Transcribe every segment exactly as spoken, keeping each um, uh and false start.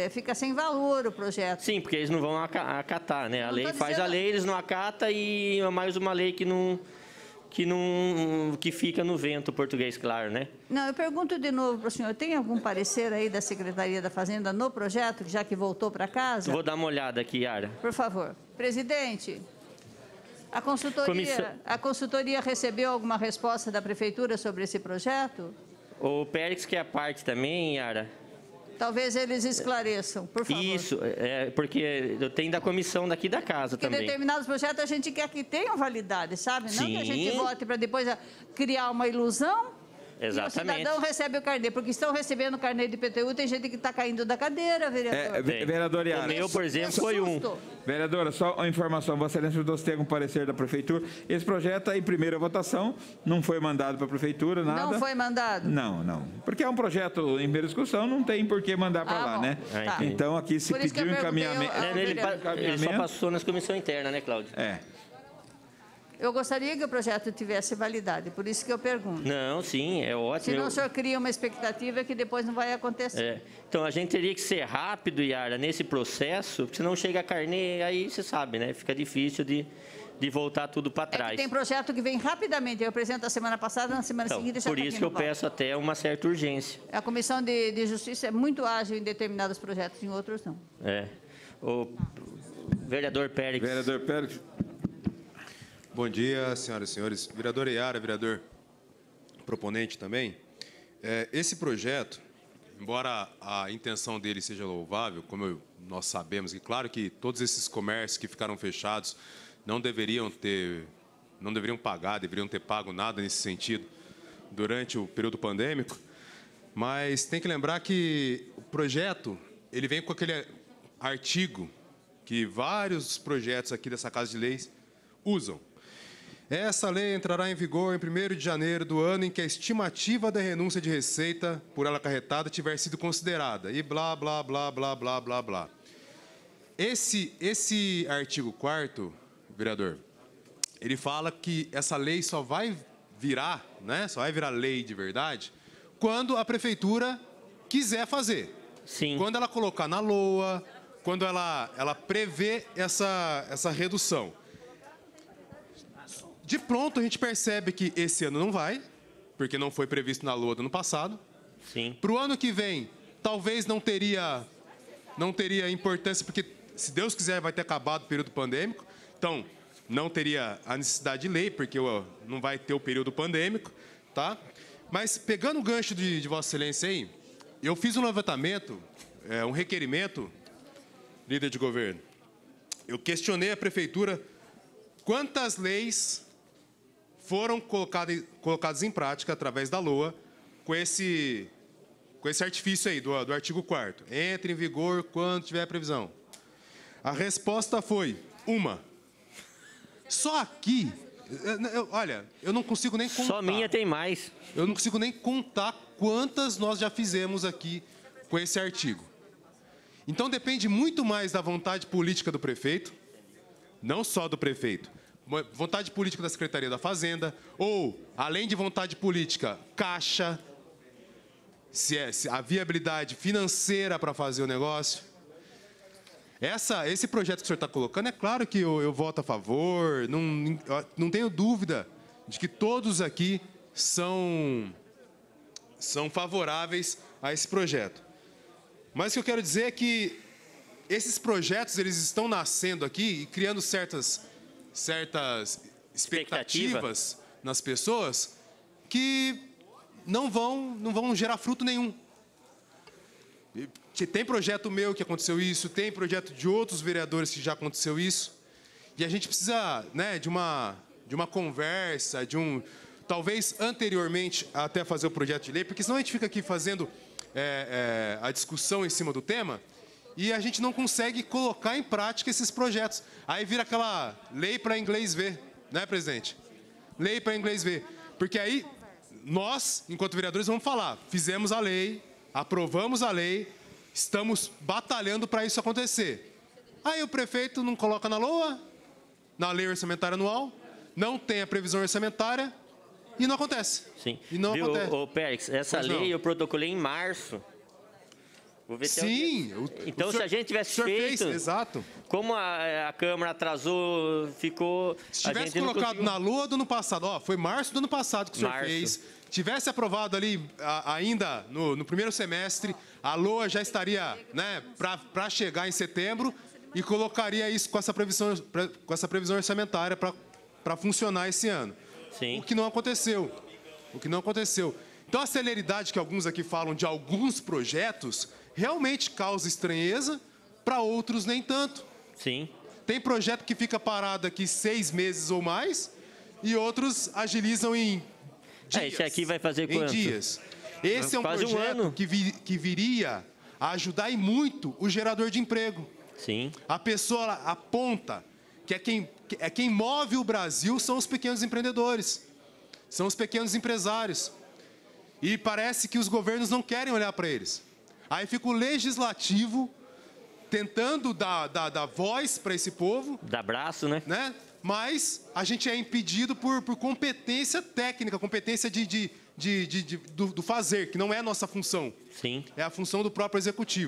é, fica sem valor o projeto. Sim, porque eles não vão aca- acatar, né? A Não lei tô faz dizendo- a lei, eles não acatam e é mais uma lei que não que não que fica no vento, português claro, né? Não, eu pergunto de novo para o senhor, tem algum parecer aí da Secretaria da Fazenda no projeto, já que voltou para casa? Vou dar uma olhada aqui, Yara. Por favor. Presidente, a consultoria, Comissão- a consultoria recebeu alguma resposta da Prefeitura sobre esse projeto? O Périx, que é a parte também, Yara. Talvez eles esclareçam, por favor. Isso, é, porque eu tenho da comissão daqui da casa Porque também. determinados projetos a gente quer que tenham validade, sabe? Não que a gente Sim. vote para depois ah, criar uma ilusão. Exatamente. E o cidadão recebe o carnê, porque estão recebendo o carnê de I P T U, tem gente que está caindo da cadeira, vereador. É, ve- vereador O Yara. meu, por exemplo, foi um. Susto. Vereadora, só uma informação, Vossa Excelência, você tem um parecer da Prefeitura. Esse projeto é em primeira votação, não foi mandado para a Prefeitura, nada. Não foi mandado? Não, não. Porque é um projeto em primeira discussão, não tem por que mandar para Ah, lá, bom. né? Tá. Então, aqui se Por isso que pediu eu perguntei encaminhamento. ao- Né, ele, vereador. pa- ele só passou nas comissão interna, né, Cláudio? É. Eu gostaria que o projeto tivesse validade, por isso que eu pergunto. Não, sim, é ótimo. Senão Eu- o senhor cria uma expectativa que depois não vai acontecer. É. Então, a gente teria que ser rápido, Yara, nesse processo, porque senão chega a carnê, aí você sabe, né? Fica difícil de, de voltar tudo para É que trás. tem projeto que vem rapidamente. Eu apresento a semana passada, na semana Então, seguinte já por tá isso aqui que no eu pauta. peço até uma certa urgência. A Comissão de, de Justiça é muito ágil em determinados projetos, em outros não. É. O vereador Pérez. Vereador Pérez. Bom dia, senhoras e senhores. Vereador Iara, vereador proponente também. É, esse projeto, embora a intenção dele seja louvável, como eu- nós sabemos, e claro que todos esses comércios que ficaram fechados não deveriam ter, não deveriam pagar, deveriam ter pago nada nesse sentido durante o período pandêmico, mas tem que lembrar que o projeto, ele vem com aquele artigo que vários projetos aqui dessa Casa de Leis usam. Essa lei entrará em vigor em primeiro de janeiro do ano em que a estimativa da renúncia de receita por ela acarretada tiver sido considerada. E blá, blá, blá, blá, blá, blá, blá. Esse, esse artigo quarto, vereador, ele fala que essa lei só vai virar, né, só vai virar lei de verdade, quando a prefeitura quiser fazer. Sim. Quando ela colocar na LOA, quando ela, ela prevê essa, essa redução. De pronto, a gente percebe que esse ano não vai, porque não foi previsto na LOA do ano passado. Sim. Para o ano que vem, talvez não teria, não teria importância, porque, se Deus quiser, vai ter acabado o período pandêmico. Então, não teria a necessidade de lei, porque ó, não vai ter o período pandêmico. Tá? Mas, pegando o gancho de, de Vossa Excelência aí, eu fiz um levantamento, é, um requerimento, líder de governo. Eu questionei a prefeitura quantas leis foram colocadas, colocadas em prática através da LOA com esse, com esse artifício aí do, do artigo quarto. Entre em vigor quando tiver a previsão. A resposta foi uma. Só aqui, eu- eu- olha, eu não consigo nem contar. Só minha tem mais. Eu não consigo nem contar quantas nós já fizemos aqui com esse artigo. Então depende muito mais da vontade política do prefeito, não só do prefeito, vontade política da Secretaria da Fazenda, ou, além de vontade política, caixa, se é se a viabilidade financeira para fazer o negócio. Essa, esse projeto que o senhor está colocando, é claro que eu, eu voto a favor, não, não tenho dúvida de que todos aqui são, são favoráveis a esse projeto. Mas o que eu quero dizer é que esses projetos eles estão nascendo aqui e criando certas, certas expectativas nas pessoas que não vão, não vão gerar fruto nenhum. Tem projeto meu que aconteceu isso, tem projeto de outros vereadores que já aconteceu isso. E a gente precisa, né, de uma, de uma conversa, de um... Talvez anteriormente até fazer o projeto de lei, porque senão a gente fica aqui fazendo é, é, a discussão em cima do tema e a gente não consegue colocar em prática esses projetos. Aí vira aquela lei para inglês ver, né, presidente? Lei para inglês ver. Porque aí nós, enquanto vereadores, vamos falar, fizemos a lei, aprovamos a lei, estamos batalhando para isso acontecer. Aí o prefeito não coloca na LOA, na lei orçamentária anual, não tem a previsão orçamentária e não acontece. Sim. E não Viu, acontece. ô, Pérez, essa Pois lei não. eu protocolei em março. Vou ver se Sim. é o... o- Então, o se senhor- a gente tivesse o senhor feito, fez, exato. como a, a Câmara atrasou, ficou... Se a tivesse gente não colocado conseguiu- na lua do ano passado, ó, foi março do ano passado que o senhor Março. fez, tivesse aprovado ali a- ainda no, no primeiro semestre, a LOA já estaria, né, para chegar em setembro e colocaria isso com essa previsão, pra- com essa previsão orçamentária para funcionar esse ano. Sim. O que não aconteceu. O que não aconteceu. Então, a celeridade que alguns aqui falam de alguns projetos realmente causa estranheza, para outros nem tanto. Sim. Tem projeto que fica parado aqui seis meses ou mais e outros agilizam em dias. É, esse aqui vai fazer em quanto? dias. Esse é um Quase um projeto ano. que, vi- que viria a ajudar e muito o gerador de emprego. Sim. A pessoa aponta que é quem, que é quem move o Brasil são os pequenos empreendedores, são os pequenos empresários. E parece que os governos não querem olhar para eles. Aí fica o legislativo tentando dar, dar, dar voz para esse povo, Dá braço, né? né? Mas a gente é impedido por, por competência técnica, competência de, de, de, de- de- do, do fazer, que não é a nossa função. Sim. É a função do próprio executivo.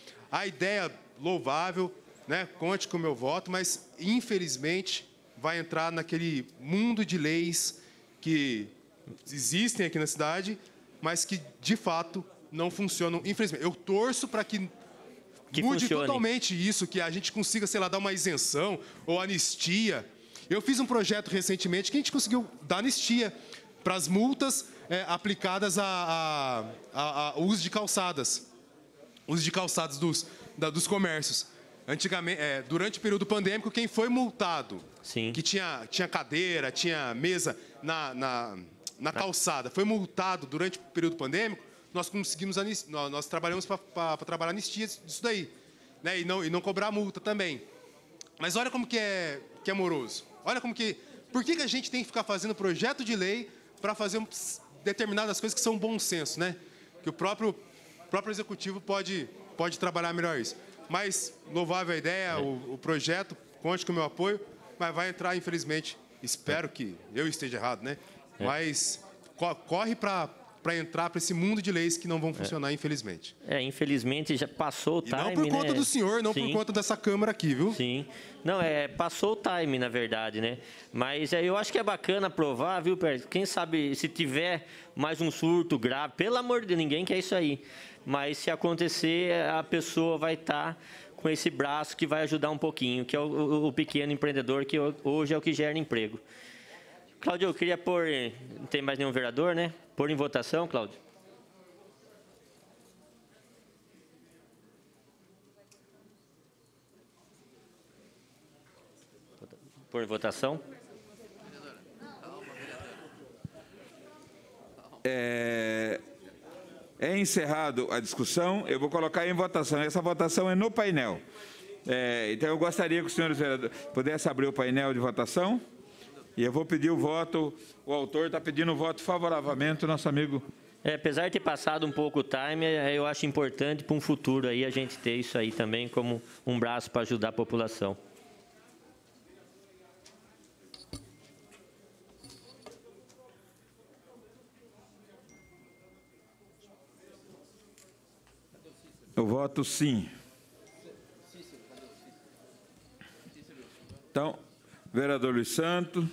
A ideia louvável, né? Conte com o meu voto, mas infelizmente vai entrar naquele mundo de leis que existem aqui na cidade, mas que de fato não funcionam. Infelizmente, eu torço para que Que mude funcione. totalmente isso, que a gente consiga, sei lá, dar uma isenção ou anistia. Eu fiz um projeto recentemente que a gente conseguiu dar anistia para as multas é, aplicadas a, a, a- a uso de calçadas. Uso de calçadas dos, da- dos comércios. Antigamente, é, durante o período pandêmico, quem foi multado, Sim. que tinha, tinha cadeira, tinha mesa na, na, na calçada, foi multado durante o período pandêmico, nós conseguimos, anis- nós, nós trabalhamos para trabalhar anistia disso daí, né? E não, e não cobrar multa também. Mas olha como que é, que é moroso. Olha como que... Por que, que a gente tem que ficar fazendo projeto de lei para fazer um- determinadas coisas que são bom senso, né? Que o próprio, próprio executivo pode, pode trabalhar melhor isso. Mas, louvável a ideia, o, o projeto, conte com o meu apoio, mas vai entrar, infelizmente, espero que eu esteja errado, né? Mas co- corre para entrar para esse mundo de leis que não vão funcionar, infelizmente. É, infelizmente já passou o E time, não por conta né? do senhor, não Sim. por conta dessa Câmara aqui, viu? Sim. Não, é, passou o time, na verdade, né? Mas é, eu acho que é bacana aprovar, viu, Pérez? Quem sabe se tiver mais um surto grave, pelo amor de Deus, ninguém quer isso aí. Mas se acontecer, a pessoa vai estar com esse braço que vai ajudar um pouquinho, que é o, o- o pequeno empreendedor, que hoje é o que gera emprego. Cláudio, eu queria pôr... Não tem mais nenhum vereador, né? Pôr em votação, Cláudio. Pôr em votação. É, é encerrado a discussão, eu vou colocar em votação. Essa votação é no painel. É, então, eu gostaria que os senhores vereadores pudessem abrir o painel de votação. E eu vou pedir o voto, o autor está pedindo o voto favoravelmente, o nosso amigo. É, apesar de ter passado um pouco o time, é, eu acho importante para um futuro aí a gente ter isso aí também como um braço para ajudar a população. Eu voto sim. Então, vereador Luiz Santos,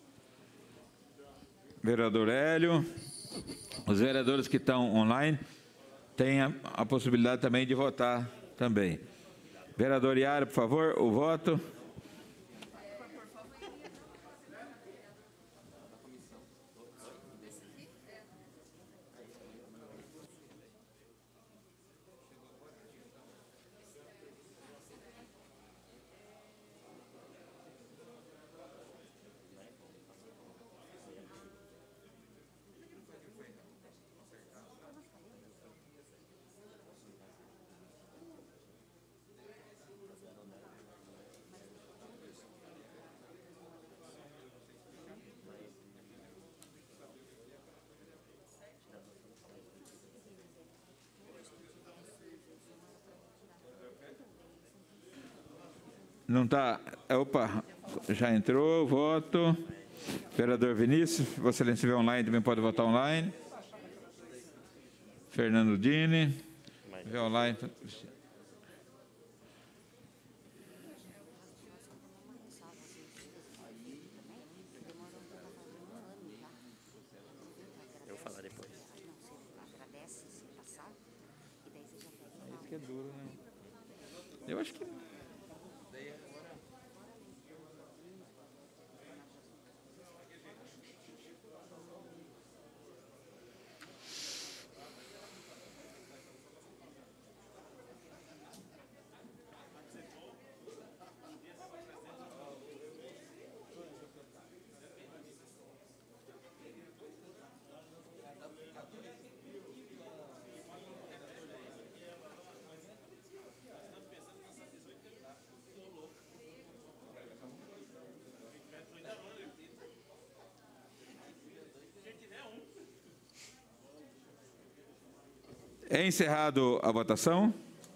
vereador Hélio, os vereadores que estão online têm a, a possibilidade também de votar também. Vereador Iara, por favor, o voto. Não está. Opa, já entrou, voto. Vereador Vinícius, Vossa Excelência estiver online, também pode votar online. Fernando Dini. Vê online. Eu vou falar depois. Isso que é duro, né? Eu acho que... É encerrado a votação.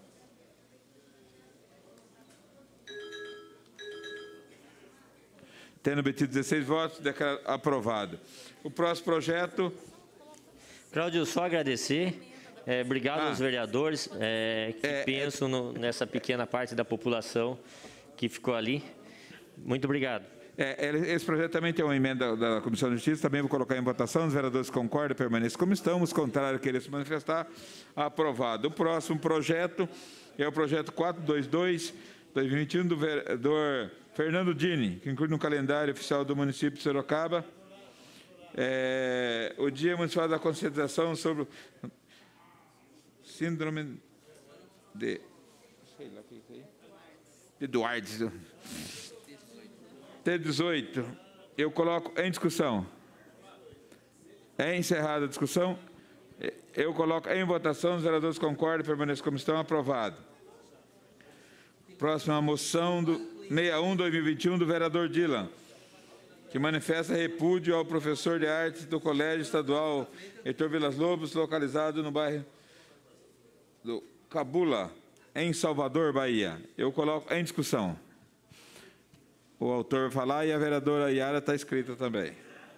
Tendo obtido dezesseis votos, declaro aprovado. O próximo projeto... Cláudio, só agradecer. É, obrigado Ah. aos vereadores é, que É, pensam no, nessa pequena parte da população que ficou ali. Muito obrigado. É, esse projeto também tem uma emenda da, da Comissão de Justiça, também vou colocar em votação. Os vereadores concordam, permaneçam como estão. Os contrários, querem se manifestar, aprovado. O próximo projeto é o projeto quatrocentos e vinte e dois, dois mil e vinte e um, do vereador Fernando Dini, que inclui no calendário oficial do município de Sorocaba é, o Dia Municipal da Conscientização sobre o síndrome de... Sei lá o que é isso aí. De Duarte. T dezoito, eu coloco em discussão. É encerrada a discussão. Eu coloco em votação. Os vereadores concordam, permaneçam como estão. Aprovado. Próxima moção do sessenta e um, dois mil e vinte e um, do vereador Dylan, que manifesta repúdio ao professor de artes do Colégio Estadual Heitor Vilas Lobos, localizado no bairro do Cabula, em Salvador, Bahia. Eu coloco em discussão. O autor vai falar e a vereadora Yara está escrita também.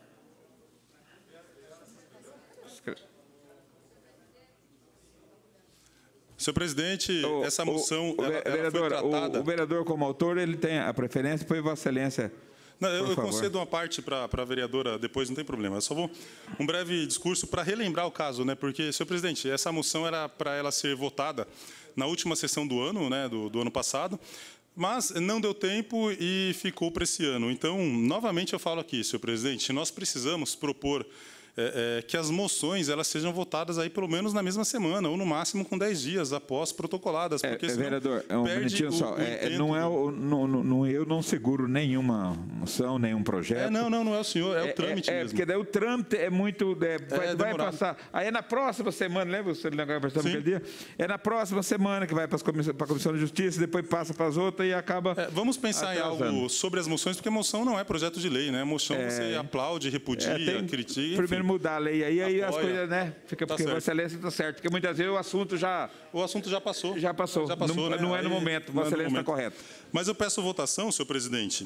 Senhor presidente, O, essa moção o, o, ela, ela vereadora, foi tratada... o, o vereador, como autor, ele tem a preferência, foi Vossa Excelência. Não, eu, eu favor. concedo uma parte para a vereadora depois, não tem problema. Eu só vou um breve discurso para relembrar o caso, né? Porque, senhor presidente, essa moção era para ela ser votada na última sessão do ano, né? Do, do ano passado, mas não deu tempo e ficou para esse ano. Então, novamente eu falo aqui, senhor presidente, nós precisamos propor É, é, que as moções elas sejam votadas aí pelo menos na mesma semana, ou no máximo com dez dias após protocoladas. Porque É, senão vereador, é um perde minutinho o- só. o É, intento não é do- o, não, não, não- eu não seguro nenhuma moção, nenhum projeto. É, não, não, não é o senhor, é o trâmite é, é, mesmo. porque daí o trâmite é muito... É, vai, vai demorado. passar... Aí é na próxima semana, lembra? Você lembra que conversamos Sim. aquele dia? É na próxima semana que vai para a Comissão de Justiça, depois passa para as outras e acaba... É, vamos pensar em atrasando. algo sobre as moções, porque moção não é projeto de lei, né? Moção você aplaude, repudia, É, tem- critica. Primeiro enfim. mudar a lei aí, aí as Apoia. coisas, né? Fica Tá porque certo. Vossa Excelência está certo. Porque muitas vezes o assunto já, O assunto já passou. já passou. Já passou, não, né? não é no Aí, momento. não Vossa é no Excelência está momento. correto. Mas eu peço votação, senhor presidente.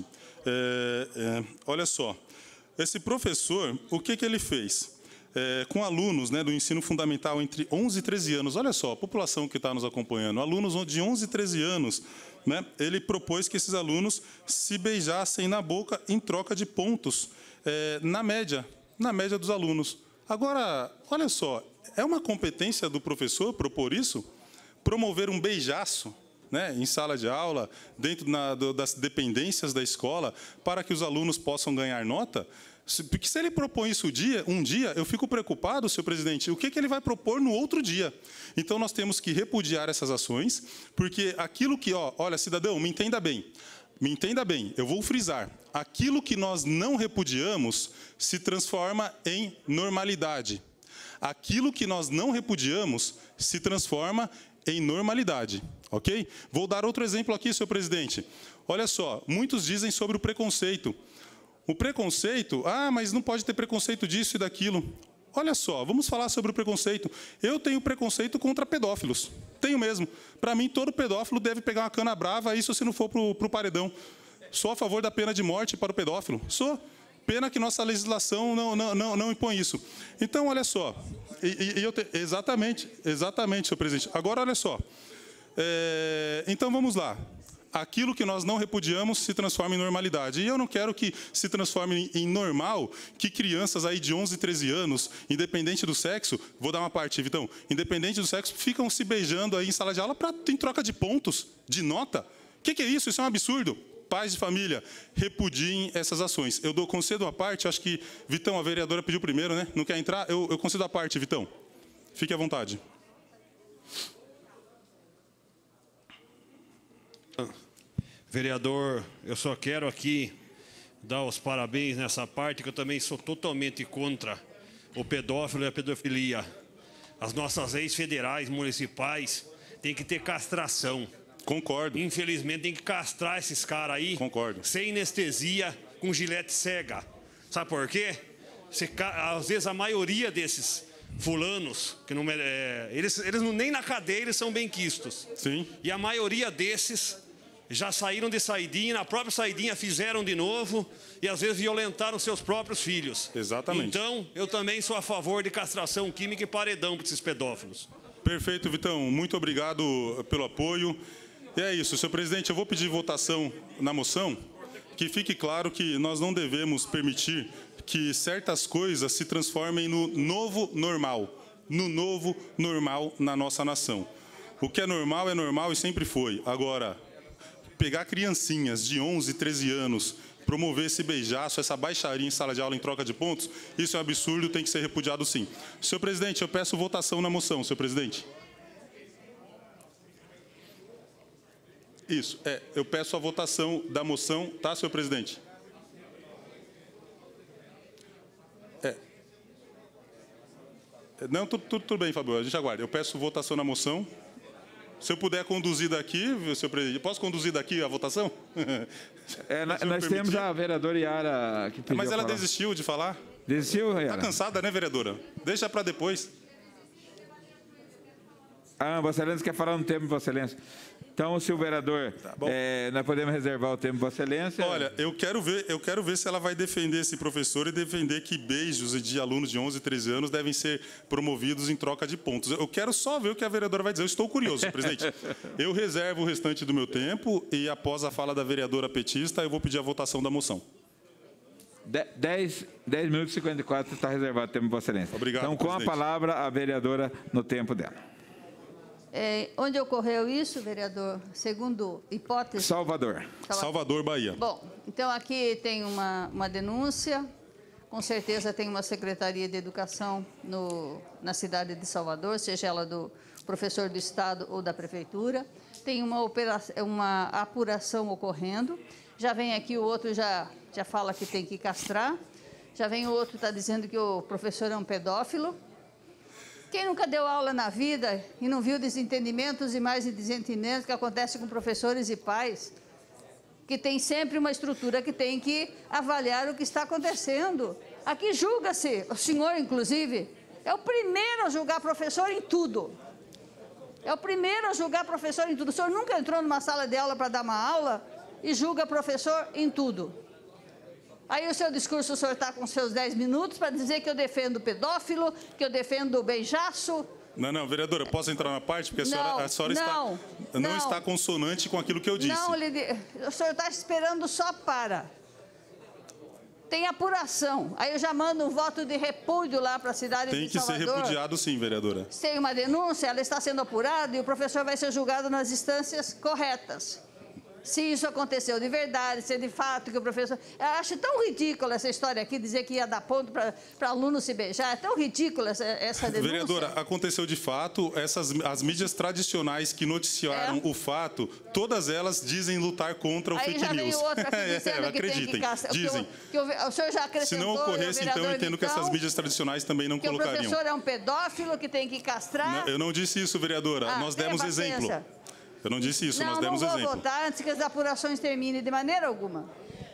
É, é, olha só, esse professor, o que, que ele fez? É, com alunos, né, do ensino fundamental entre onze e treze anos, olha só, a população que está nos acompanhando, alunos de onze e treze anos, né, ele propôs que esses alunos se beijassem na boca em troca de pontos, é, na média, na média dos alunos. Agora, olha só, é uma competência do professor propor isso? Promover um beijaço, né, em sala de aula, dentro na, do, das dependências da escola, para que os alunos possam ganhar nota? Se, porque se ele propõe isso um dia, um dia, eu fico preocupado, senhor presidente, o que, que ele vai propor no outro dia? Então, nós temos que repudiar essas ações, porque aquilo que, ó, olha, cidadão, me entenda bem, me entenda bem, eu vou frisar, aquilo que nós não repudiamos se transforma em normalidade. Aquilo que nós não repudiamos se transforma em normalidade, ok? Vou dar outro exemplo aqui, senhor presidente. Olha só, muitos dizem sobre o preconceito. O preconceito, ah, mas não pode ter preconceito disso e daquilo. Olha só, vamos falar sobre o preconceito. Eu tenho preconceito contra pedófilos. Tenho mesmo. Para mim, todo pedófilo deve pegar uma cana brava, isso se não for para o paredão. Sou a favor da pena de morte para o pedófilo. Sou. Pena que nossa legislação não, não, não, não impõe isso. Então, olha só. E, e eu te, exatamente, exatamente, senhor presidente. Agora, olha só. É, então, vamos lá. Aquilo que nós não repudiamos se transforma em normalidade. E eu não quero que se transforme em normal que crianças aí de onze, treze anos, independente do sexo, vou dar uma parte, Vitão, independente do sexo, ficam se beijando aí em sala de aula pra, em troca de pontos, de nota. O que, que é isso? Isso é um absurdo. Pais de família, repudiem essas ações. Eu dou, concedo a parte, acho que, Vitão, a vereadora pediu primeiro, né? Não quer entrar? Eu, eu concedo a parte, Vitão. Fique à vontade. Vereador, eu só quero aqui dar os parabéns nessa parte, que eu também sou totalmente contra o pedófilo e a pedofilia. As nossas leis federais, municipais, têm que ter castração. Concordo. Infelizmente, tem que castrar esses caras aí. Concordo. Sem anestesia, com gilete cega. Sabe por quê? Você, às vezes, a maioria desses fulanos, que não, é, eles, eles não, nem na cadeia eles são benquistos. Sim. E a maioria desses já saíram de saidinha, na própria saidinha fizeram de novo e às vezes violentaram seus próprios filhos. Exatamente. Então, eu também sou a favor de castração química e paredão para esses pedófilos. Perfeito, Vitão. Muito obrigado pelo apoio. E é isso, senhor presidente, eu vou pedir votação na moção, que fique claro que nós não devemos permitir que certas coisas se transformem no novo normal, no novo normal na nossa nação. O que é normal é normal e sempre foi. Agora, pegar criancinhas de onze, treze anos, promover esse beijaço, essa baixaria em sala de aula em troca de pontos, isso é um absurdo, tem que ser repudiado sim. Senhor presidente, eu peço votação na moção, senhor presidente. Isso, é, eu peço a votação da moção, tá, senhor presidente? É. Não, tudo, tudo, tudo bem, Fabio, a gente aguarda. Eu peço votação na moção. Se eu puder conduzir daqui, senhor presidente, posso conduzir daqui a votação? É, nós permitir? Temos a vereadora Yara que pediu. Mas ela falar. desistiu de falar? Desistiu, Yara? Está cansada, né, vereadora? Deixa para depois. Ah, Vossa Excelência quer falar no tempo, Vossa Excelência. Então, se o vereador, tá é, nós podemos reservar o tempo, Vossa Excelência. Olha, eu quero ver, eu quero ver se ela vai defender esse professor e defender que beijos de alunos de onze, treze anos devem ser promovidos em troca de pontos. Eu quero só ver o que a vereadora vai dizer. Eu estou curioso, senhor presidente. Eu reservo o restante do meu tempo e, após a fala da vereadora petista, eu vou pedir a votação da moção. dez minutos e cinquenta e quatro está reservado o tempo, Vossa Excelência. Obrigado, então, com presidente. a palavra, a vereadora no tempo dela. É, onde ocorreu isso, vereador? Segundo hipótese? Salvador. Salvador, Bahia. Bom, então aqui tem uma, uma denúncia, com certeza tem uma Secretaria de Educação no, na cidade de Salvador, seja ela do professor do Estado ou da Prefeitura. Tem uma, operação, uma apuração ocorrendo. Já vem aqui o outro, já, já fala que tem que castrar. Já vem o outro, está dizendo que o professor é um pedófilo. Quem nunca deu aula na vida e não viu desentendimentos e mais desentendimentos que acontecem com professores e pais, que tem sempre uma estrutura que tem que avaliar o que está acontecendo. Aqui julga-se, o senhor, inclusive, é o primeiro a julgar professor em tudo. É o primeiro a julgar professor em tudo. O senhor nunca entrou numa sala de aula para dar uma aula e julga professor em tudo. Aí o seu discurso, o senhor está com seus dez minutos para dizer que eu defendo o pedófilo, que eu defendo o beijaço. Não, não, vereadora, eu posso entrar na parte? Porque a senhora, Não, a senhora não, está, não, não. está consonante com aquilo que eu disse. Não, o senhor está esperando só para. Tem apuração. Aí eu já mando um voto de repúdio lá para a cidade Tem de que Salvador. ser repudiado sim, vereadora. Tem uma denúncia, ela está sendo apurada e o professor vai ser julgado nas instâncias corretas. Se isso aconteceu de verdade, se é de fato que o professor... Eu acho tão ridícula essa história aqui, dizer que ia dar ponto para aluno se beijar. É tão ridícula essa, essa denúncia. Vereadora, aconteceu de fato, essas, as mídias tradicionais que noticiaram É. o fato, todas elas dizem lutar contra o Aí fake já news. veio outra aqui É, dizendo que acreditem, tem que caçar. dizem. Que o, que o, o senhor já Se acrescentou... não ocorresse, então, eu entendo que essas Vitão, mídias tradicionais também não que o colocariam. professor é um pedófilo que tem que castrar. Não, eu não disse isso, vereadora. Ah, Nós tenha demos paciência. exemplo. Eu não disse isso, não, nós demos não vou exemplo. votar antes que as apurações terminem de maneira alguma.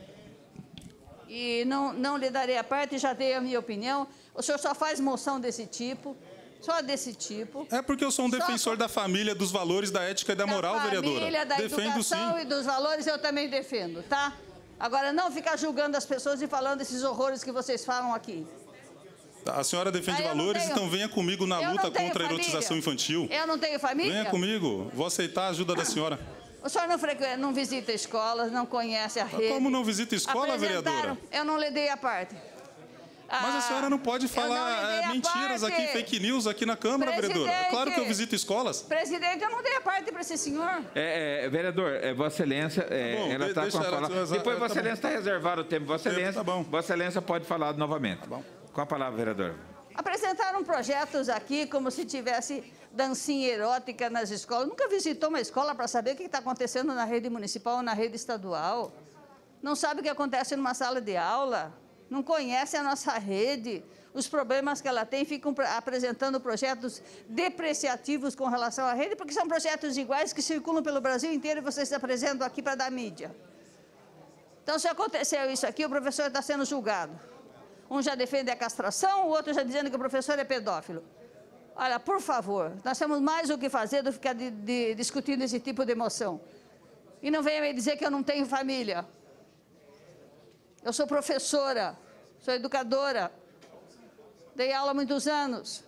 E não, não lhe darei a parte, já dei a minha opinião. O senhor só faz moção desse tipo, só desse tipo. É porque eu sou um Só defensor com- da família, dos valores, da ética e da moral, da vereadora. família, da Defendo educação sim. e dos valores eu também defendo, tá? Agora, não ficar julgando as pessoas e falando esses horrores que vocês falam aqui. A senhora defende Ah, eu não valores, tenho- então venha comigo na eu não luta tenho contra a família. erotização infantil. Eu não tenho família? Venha comigo, vou aceitar a ajuda da senhora. O senhor não, frequ... não visita escolas, não conhece a rede. Como não visita escola, Apresentaram- vereadora? Eu não lhe dei a parte. Mas a senhora não pode eu não falar lhe dei é, a mentiras parte. aqui, fake news aqui na Câmara, vereadora. É claro que eu visito escolas. Presidente, eu não dei a parte para esse senhor. É, é, vereador, é, Vossa Excelência, é, Tá bom, ela de- está com deixa a ela- palavra. ela- Depois tá Vossa bom. Excelência está reservado o tempo. Vossa Tempo, Excelência, tá bom. Vossa Excelência pode falar novamente. Tá bom. Com a palavra, vereador. Apresentaram projetos aqui como se tivesse dancinha erótica nas escolas. Nunca visitou uma escola para saber o que está acontecendo na rede municipal ou na rede estadual. Não sabe o que acontece numa sala de aula. Não conhece a nossa rede, os problemas que ela tem, ficam apresentando projetos depreciativos com relação à rede, porque são projetos iguais que circulam pelo Brasil inteiro e vocês apresentam aqui para dar mídia. Então, se aconteceu isso aqui, o professor está sendo julgado. Um já defende a castração, o outro já dizendo que o professor é pedófilo. Olha, por favor, nós temos mais o que fazer do que ficar de, de, discutindo esse tipo de emoção. E não venha me dizer que eu não tenho família. Eu sou professora, sou educadora, dei aula há muitos anos.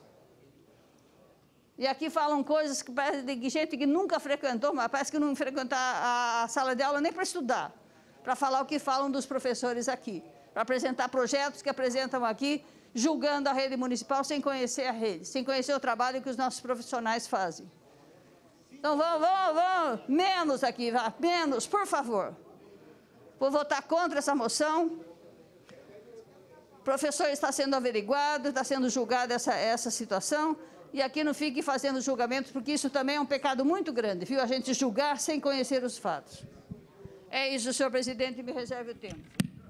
E aqui falam coisas que parecem de gente que nunca frequentou, mas parece que não frequenta a, a sala de aula nem para estudar, para falar o que falam dos professores aqui, para apresentar projetos que apresentam aqui, julgando a rede municipal sem conhecer a rede, sem conhecer o trabalho que os nossos profissionais fazem. Então, vamos, vamos, vamos, menos aqui, vá, menos, por favor. Vou votar contra essa moção. O professor está sendo averiguado, está sendo julgada essa, essa situação, e aqui não fique fazendo julgamentos, porque isso também é um pecado muito grande, viu? A gente julgar sem conhecer os fatos. É isso, senhor presidente, me reserve o tempo.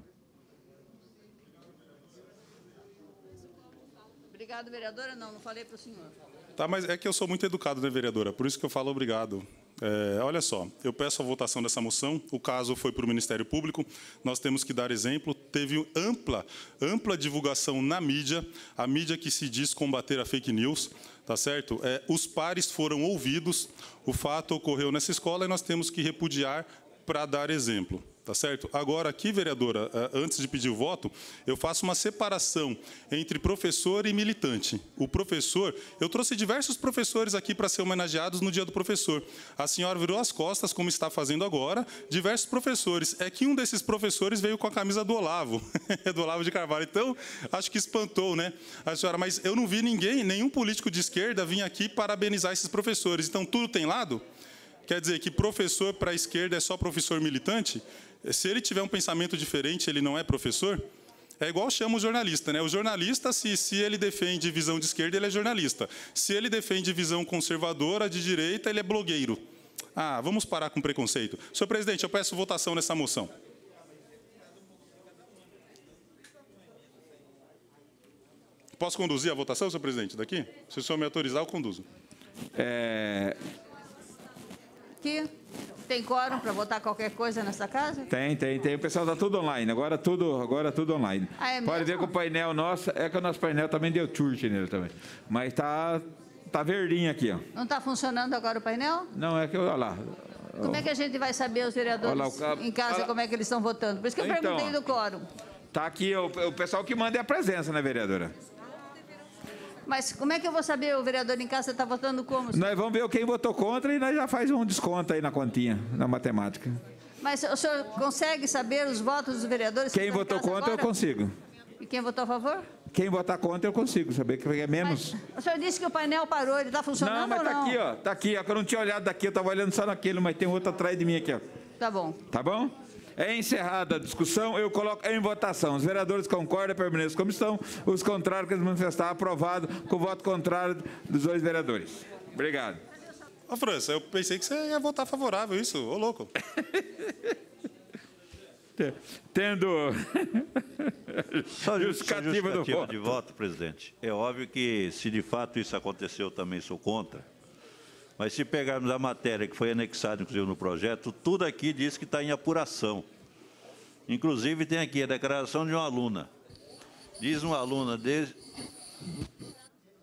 Obrigado, vereadora. Não, não falei para o senhor. Tá, mas é que eu sou muito educado, né, vereadora? Por isso que eu falo obrigado. É, olha só, eu peço a votação dessa moção. O caso foi para o Ministério Público. Nós temos que dar exemplo. Teve ampla, ampla divulgação na mídia, a mídia que se diz combater a fake news, tá certo? É, os pares foram ouvidos. O fato ocorreu nessa escola e nós temos que repudiar para dar exemplo. Tá certo? Agora, aqui, vereadora, antes de pedir o voto, eu faço uma separação entre professor e militante. O professor, eu trouxe diversos professores aqui para ser homenageados no Dia do Professor. A senhora virou as costas, como está fazendo agora, diversos professores. É que um desses professores veio com a camisa do Olavo, do Olavo de Carvalho. Então, acho que espantou, né, a senhora? Mas eu não vi ninguém, nenhum político de esquerda vir aqui parabenizar esses professores. Então, tudo tem lado? Quer dizer que professor para a esquerda é só professor militante? Se ele tiver um pensamento diferente, ele não é professor? É igual chama o jornalista, né? O jornalista, se, se ele defende visão de esquerda, ele é jornalista. Se ele defende visão conservadora, de direita, ele é blogueiro. Ah, vamos parar com preconceito. Senhor presidente, eu peço votação nessa moção. Posso conduzir a votação, senhor presidente, daqui? Se o senhor me autorizar, eu conduzo. É, Aqui, tem quórum para votar qualquer coisa nessa casa? tem, tem, tem. O pessoal está tudo online. Agora tudo, agora tudo online. Ah, é Pode ver mesmo? que o painel nosso, é que o nosso painel também deu church nele também. Mas tá, tá verdinho aqui, ó. Não está funcionando agora o painel? Não, é que, olha lá. Como é que a gente vai saber, os vereadores, Olha lá, o cabo- em casa, olha- como é que eles estão votando? Por isso que eu Então, perguntei do quórum. Tá aqui, o, o pessoal que manda é a presença, né, vereadora? Mas como é que eu vou saber, o vereador em casa está votando como? Nós vamos ver quem votou contra e nós já faz um desconto aí na continha, na matemática. Mas o senhor consegue saber os votos dos vereadores? que Quem estão em votou casa contra, eu agora? consigo. E quem votou a favor? Quem votar contra, eu consigo saber que é menos. Mas o senhor disse que o painel parou, ele está funcionando Não, mas ou tá não? aqui, ó. Tá aqui, ó. Que eu não tinha olhado daqui, eu estava olhando só naquele, mas tem outro atrás de mim aqui, ó. Tá bom. Tá bom? É encerrada a discussão, eu coloco em votação. Os vereadores concordam, permaneçam como estão. Os contrários que eles manifestaram, aprovado com o voto contrário dos dois vereadores. Obrigado. Ô, França, eu pensei que você ia votar favorável, isso. Ô, louco. Tendo Só justificativa do justificativa voto. de voto, presidente. É óbvio que, se de fato isso aconteceu, eu também sou contra. Mas se pegarmos a matéria que foi anexada, inclusive, no projeto, tudo aqui diz que está em apuração. Inclusive, tem aqui a declaração de uma aluna. Diz uma aluna dele,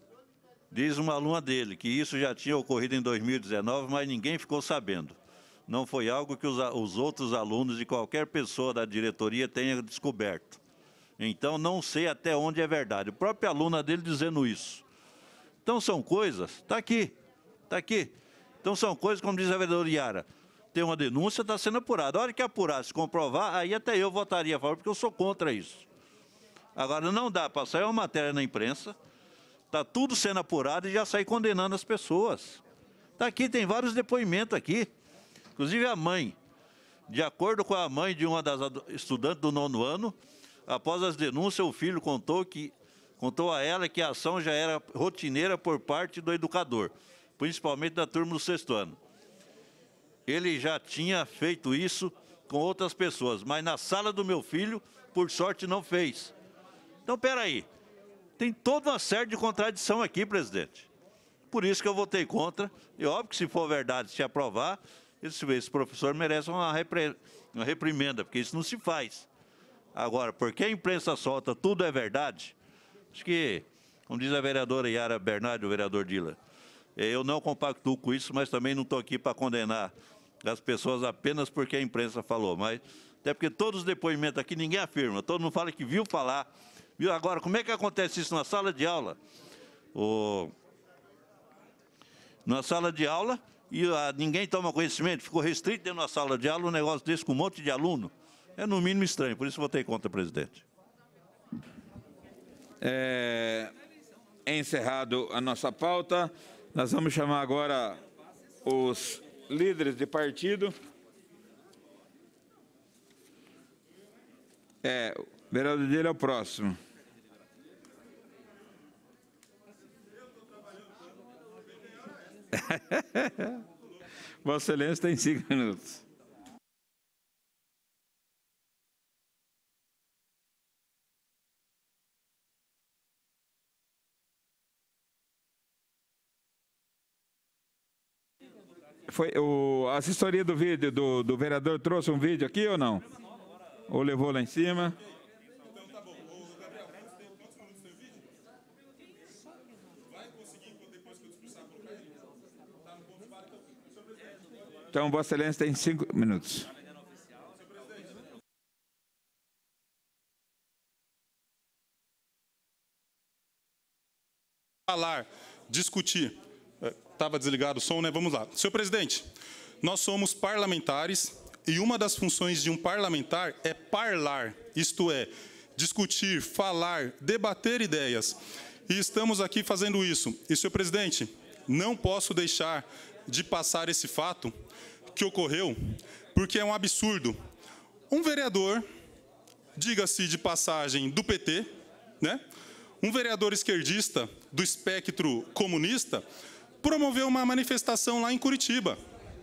diz uma aluna dele que isso já tinha ocorrido em dois mil e dezenove, mas ninguém ficou sabendo. Não foi algo que os, os outros alunos e qualquer pessoa da diretoria tenha descoberto. Então, não sei até onde é verdade. O próprio aluna dele dizendo isso. Então, são coisas... Está aqui, está aqui. Então, são coisas, como diz a vereadora Yara, tem uma denúncia, está sendo apurada. A hora que apurar, se comprovar, aí até eu votaria a favor, porque eu sou contra isso. Agora, não dá para sair uma matéria na imprensa, está tudo sendo apurado e já sair condenando as pessoas. Está aqui, tem vários depoimentos aqui. Inclusive a mãe. De acordo com a mãe de uma das estudantes do nono ano, após as denúncias, o filho contou, que, contou a ela que a ação já era rotineira por parte do educador, principalmente da turma do sexto ano. Ele já tinha feito isso com outras pessoas, mas na sala do meu filho, por sorte, não fez. Então, peraí, tem toda uma série de contradição aqui, presidente. Por isso que eu votei contra. E óbvio que, se for verdade, se aprovar, esse, esse professor merece uma, repre, uma reprimenda, porque isso não se faz. Agora, porque a imprensa solta tudo é verdade, acho que, como diz a vereadora Yara Bernardi, o vereador Dila, eu não compactuo com isso, mas também não estou aqui para condenar as pessoas apenas porque a imprensa falou. Mas, até porque todos os depoimentos aqui ninguém afirma, todo mundo fala que viu falar. Viu? Agora, como é que acontece isso na sala de aula? O... Na sala de aula, e a, ninguém toma conhecimento, ficou restrito dentro da sala de aula um negócio desse com um monte de aluno. É no mínimo estranho, por isso votei contra, presidente. É, é encerrado a nossa pauta. Nós vamos chamar agora os líderes de partido. É, o vereador dele é o próximo. Vossa Excelência tem cinco minutos. Foi, o, a assessoria do vídeo do, do vereador trouxe um vídeo aqui ou não? Ou levou lá em cima? Então, Vossa Excelência tem cinco minutos. Falar, discutir. Estava desligado o som, né? Vamos lá. Senhor presidente, nós somos parlamentares e uma das funções de um parlamentar é parlar, isto é, discutir, falar, debater ideias. E estamos aqui fazendo isso. E, senhor presidente, não posso deixar de passar esse fato que ocorreu, porque é um absurdo. Um vereador, diga-se de passagem, do P T, né? Um vereador esquerdista do espectro comunista, promoveu uma manifestação lá em Curitiba.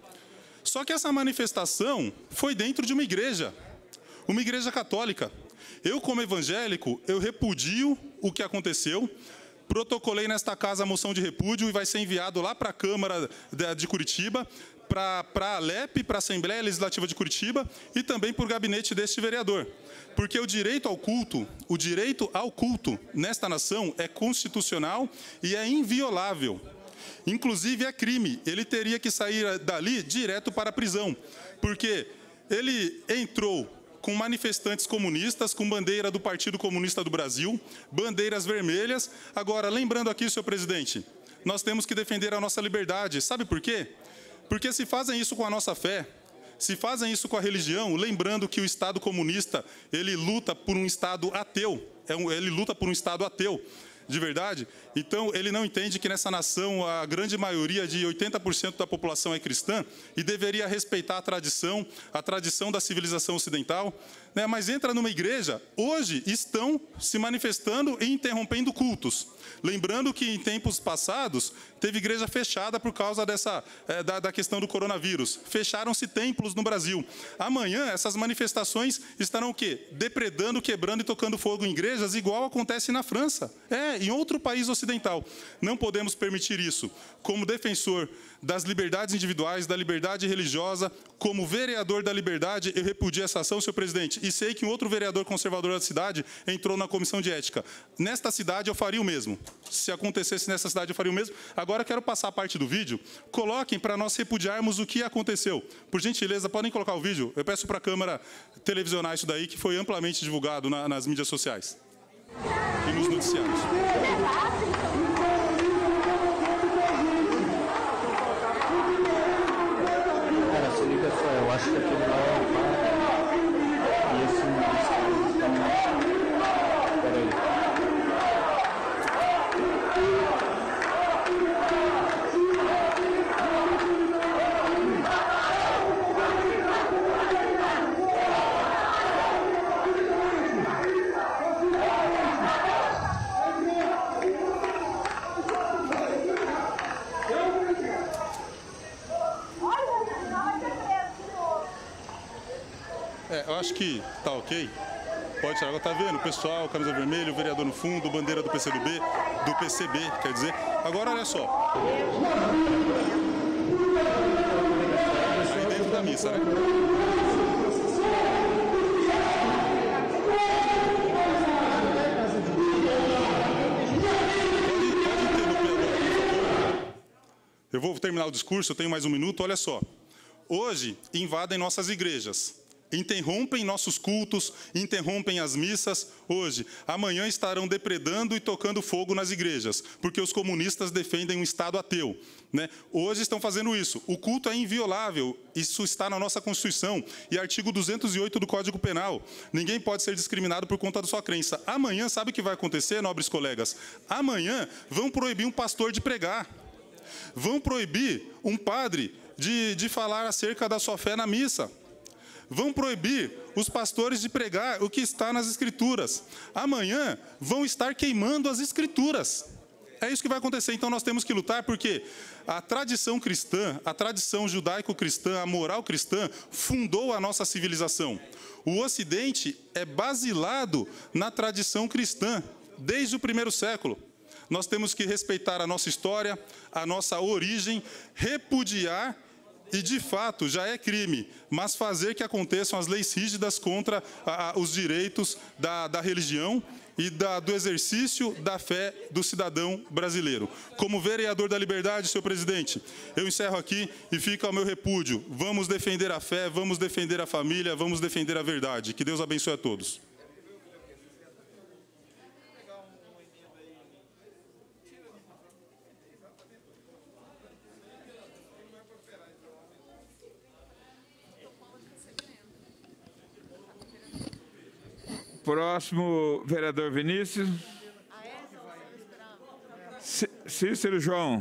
Só que essa manifestação foi dentro de uma igreja, uma igreja católica. Eu, como evangélico, eu repudio o que aconteceu, protocolei nesta casa a moção de repúdio e vai ser enviado lá para a Câmara de Curitiba, para a Alep, para a Assembleia Legislativa de Curitiba e também por gabinete deste vereador. Porque o direito ao culto, o direito ao culto nesta nação é constitucional e é inviolável. Inclusive é crime, ele teria que sair dali direto para a prisão, porque ele entrou com manifestantes comunistas, com bandeira do Partido Comunista do Brasil, bandeiras vermelhas. Agora, lembrando aqui, senhor presidente, nós temos que defender a nossa liberdade. Sabe por quê? Porque se fazem isso com a nossa fé, se fazem isso com a religião, lembrando que o Estado comunista, ele luta por um Estado ateu, ele luta por um Estado ateu, de verdade. Então, ele não entende que nessa nação a grande maioria de oitenta por cento da população é cristã e deveria respeitar a tradição, a tradição da civilização ocidental, né? Mas entra numa igreja, hoje estão se manifestando e interrompendo cultos. Lembrando que em tempos passados teve igreja fechada por causa dessa, é, da, da questão do coronavírus. Fecharam-se templos no Brasil. Amanhã essas manifestações estarão o quê? Depredando, quebrando e tocando fogo em igrejas, igual acontece na França. É, em outro país ocidental. Não podemos permitir isso. Como defensor das liberdades individuais, da liberdade religiosa, como vereador da liberdade, eu repudio essa ação, senhor presidente. e sei que um outro vereador conservador da cidade entrou na comissão de ética. Nesta cidade eu faria o mesmo. Se acontecesse nessa cidade eu faria o mesmo. Agora eu quero passar a parte do vídeo. Coloquem para nós repudiarmos o que aconteceu. Por gentileza, podem colocar o vídeo? Eu peço para a Câmara televisionar isso daí, que foi amplamente divulgado na, nas mídias sociais e nos noticiários. Cara, se liga só, eu acho que aquele lá é o par e esse não. Peraí. É, eu acho que tá ok. Pode tirar. Tá vendo? O pessoal, camisa vermelha, o vereador no fundo, bandeira do P C do B, do P C B, quer dizer. Agora, olha só. Aí dentro da missa, né? Eu vou terminar o discurso, eu tenho mais um minuto. Olha só. Hoje, invadem nossas igrejas. Interrompem nossos cultos, interrompem as missas hoje. Amanhã estarão depredando e tocando fogo nas igrejas, porque os comunistas defendem um Estado ateu, né? Hoje estão fazendo isso. O culto é inviolável, isso está na nossa Constituição e artigo duzentos e oito do Código Penal. Ninguém pode ser discriminado por conta da sua crença. Amanhã, sabe o que vai acontecer, nobres colegas? Amanhã vão proibir um pastor de pregar. Vão proibir um padre de, de falar acerca da sua fé na missa. Vão proibir os pastores de pregar o que está nas Escrituras. Amanhã vão estar queimando as Escrituras. É isso que vai acontecer. Então nós temos que lutar, porque a tradição cristã, a tradição judaico-cristã, a moral cristã, fundou a nossa civilização. O Ocidente é basilado na tradição cristã, desde o primeiro século. Nós temos que respeitar a nossa história, a nossa origem, repudiar. E, de fato, já é crime, mas fazer que aconteçam as leis rígidas contra a, a, os direitos da, da religião e da, do exercício da fé do cidadão brasileiro. Como vereador da Liberdade, senhor presidente, eu encerro aqui e fica o meu repúdio. Vamos defender a fé, vamos defender a família, vamos defender a verdade. Que Deus abençoe a todos. Próximo, vereador Vinícius. Cícero João.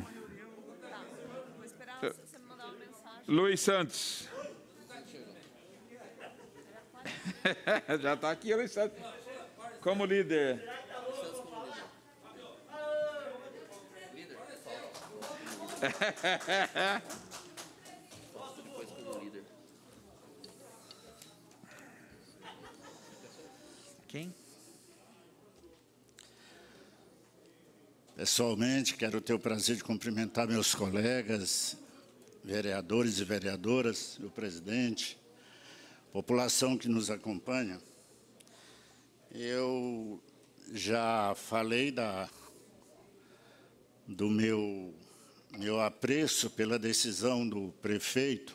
Luiz Santos. Já está aqui, Luiz Santos. Como líder. Quem? Pessoalmente, quero ter o prazer de cumprimentar meus colegas, vereadores e vereadoras, o presidente, população que nos acompanha. Eu já falei da, do meu, meu apreço pela decisão do prefeito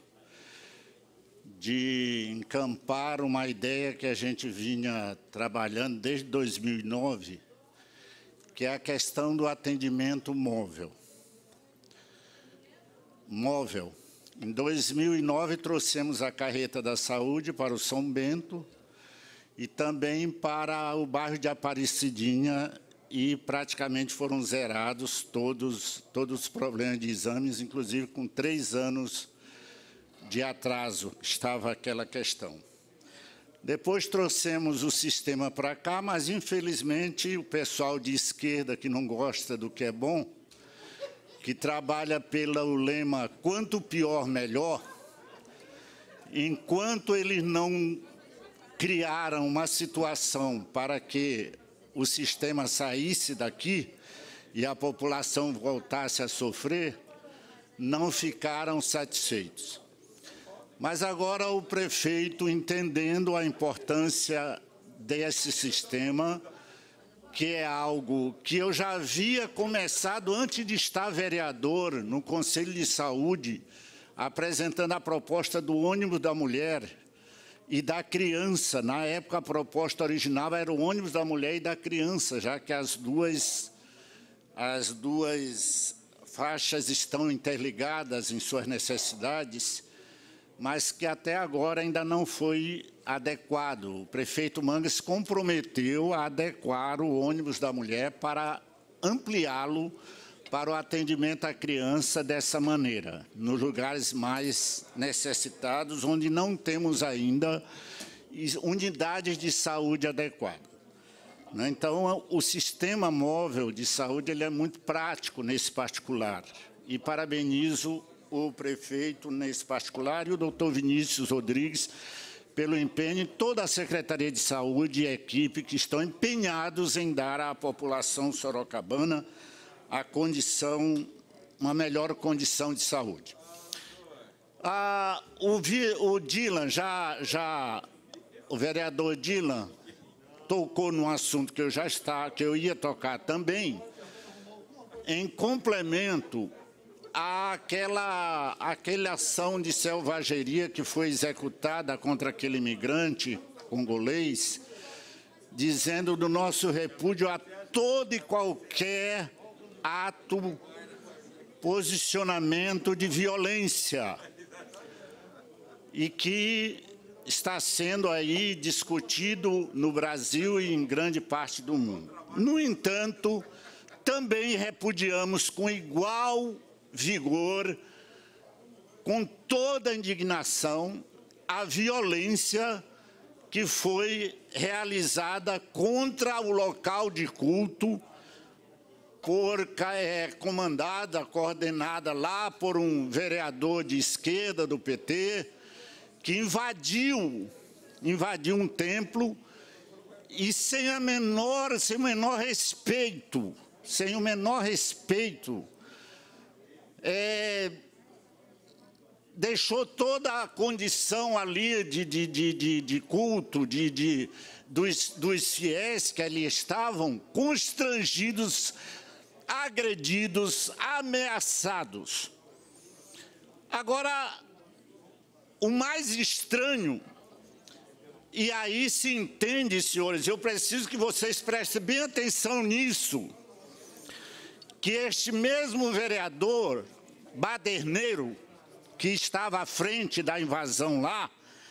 de encampar uma ideia que a gente vinha trabalhando desde dois mil e nove, que é a questão do atendimento móvel. Móvel. Em dois mil e nove, trouxemos a carreta da saúde para o São Bento e também para o bairro de Aparecidinha, e praticamente foram zerados todos, todos os problemas de exames, inclusive com três anos de atraso estava aquela questão. Depois trouxemos o sistema para cá, mas, infelizmente, o pessoal de esquerda, que não gosta do que é bom, que trabalha pelo lema quanto pior, melhor, enquanto eles não criaram uma situação para que o sistema saísse daqui e a população voltasse a sofrer, não ficaram satisfeitos. Mas agora o prefeito, entendendo a importância desse sistema, que é algo que eu já havia começado antes de estar vereador no Conselho de Saúde, apresentando a proposta do ônibus da mulher e da criança. Na época, a proposta original era o ônibus da mulher e da criança, já que as duas, as duas faixas estão interligadas em suas necessidades, mas que até agora ainda não foi adequado. O prefeito Mangas se comprometeu a adequar o ônibus da mulher para ampliá-lo para o atendimento à criança dessa maneira, nos lugares mais necessitados, onde não temos ainda unidades de saúde adequadas. Então, o sistema móvel de saúde ele é muito prático nesse particular. E parabenizo o prefeito nesse particular e o doutor Vinícius Rodrigues pelo empenho e toda a Secretaria de Saúde e a equipe que estão empenhados em dar à população sorocabana a condição, uma melhor condição de saúde. Ah, o, o Dylan, já, já, o vereador Dylan tocou num assunto que eu já está, que eu ia tocar também, em complemento àquela, àquela ação de selvageria que foi executada contra aquele imigrante congolês, dizendo do nosso repúdio a todo e qualquer ato, posicionamento de violência, e que está sendo aí discutido no Brasil e em grande parte do mundo. No entanto, também repudiamos com igual vigor, com toda a indignação, a violência que foi realizada contra o local de culto, por, é, comandada, coordenada lá por um vereador de esquerda do P T, que invadiu, invadiu um templo e sem a menor, sem o menor respeito, sem o menor respeito, é, deixou toda a condição ali de, de, de, de, de culto, de, de, dos, dos fiéis que ali estavam constrangidos, agredidos, ameaçados. Agora, o mais estranho, e aí se entende, senhores, eu preciso que vocês prestem bem atenção nisso, que este mesmo vereador baderneiro, que estava à frente da invasão lá,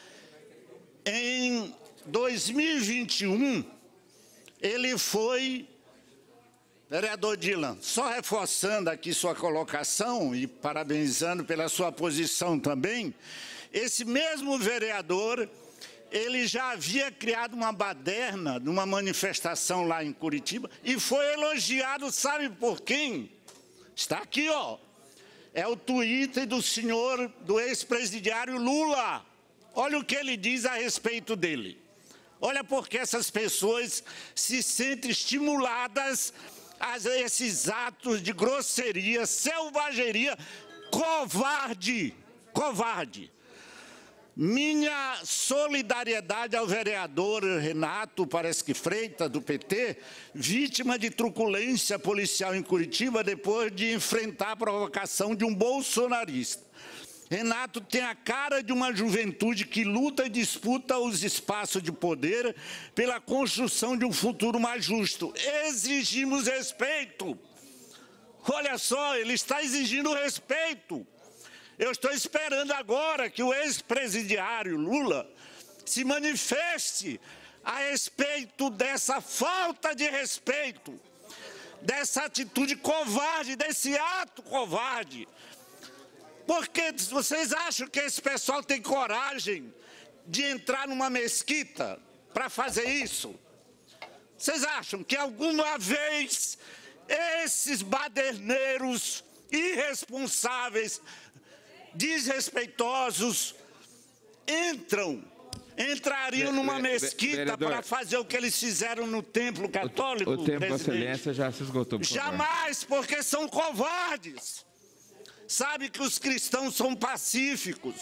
em dois mil e vinte e um, ele foi... Vereador Dylan, só reforçando aqui sua colocação e parabenizando pela sua posição também, esse mesmo vereador, ele já havia criado uma baderna numa manifestação lá em Curitiba e foi elogiado, sabe por quem? Está aqui, ó. É o Twitter do senhor, do ex-presidiário Lula. Olha o que ele diz a respeito dele. Olha porque essas pessoas se sentem estimuladas a esses atos de grosseria, selvageria, covarde, covarde. Minha solidariedade ao vereador Renato, parece que Freitas, do P T, vítima de truculência policial em Curitiba depois de enfrentar a provocação de um bolsonarista. Renato tem a cara de uma juventude que luta e disputa os espaços de poder pela construção de um futuro mais justo. Exigimos respeito. Olha só, ele está exigindo respeito. Eu estou esperando agora que o ex-presidiário Lula se manifeste a respeito dessa falta de respeito, dessa atitude covarde, desse ato covarde. Porque vocês acham que esse pessoal tem coragem de entrar numa mesquita para fazer isso? Vocês acham que alguma vez esses baderneiros irresponsáveis, desrespeitosos, entram, entrariam numa mesquita para fazer o que eles fizeram no templo católico? O, o tempo, Vossa Excelência, já se esgotou. Por Jamais, porque são covardes. Sabe que os cristãos são pacíficos.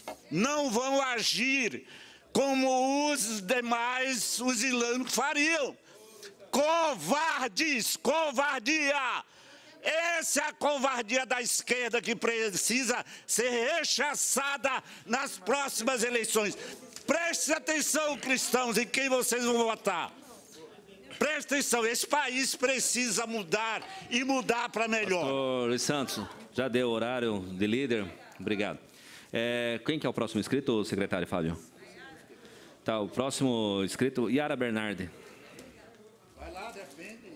não vão agir como os demais, os islâmicos fariam. Covardes, covardia! Essa é a covardia da esquerda que precisa ser rechaçada nas próximas eleições. Prestem atenção, cristãos, em quem vocês vão votar. Prestem atenção, esse país precisa mudar e mudar para melhor. Pastor Luiz Santos, já deu horário de líder? Obrigado. É, quem que é o próximo inscrito, secretário Fábio? Tá, o próximo inscrito, Yara Bernardi. Vai lá, defende.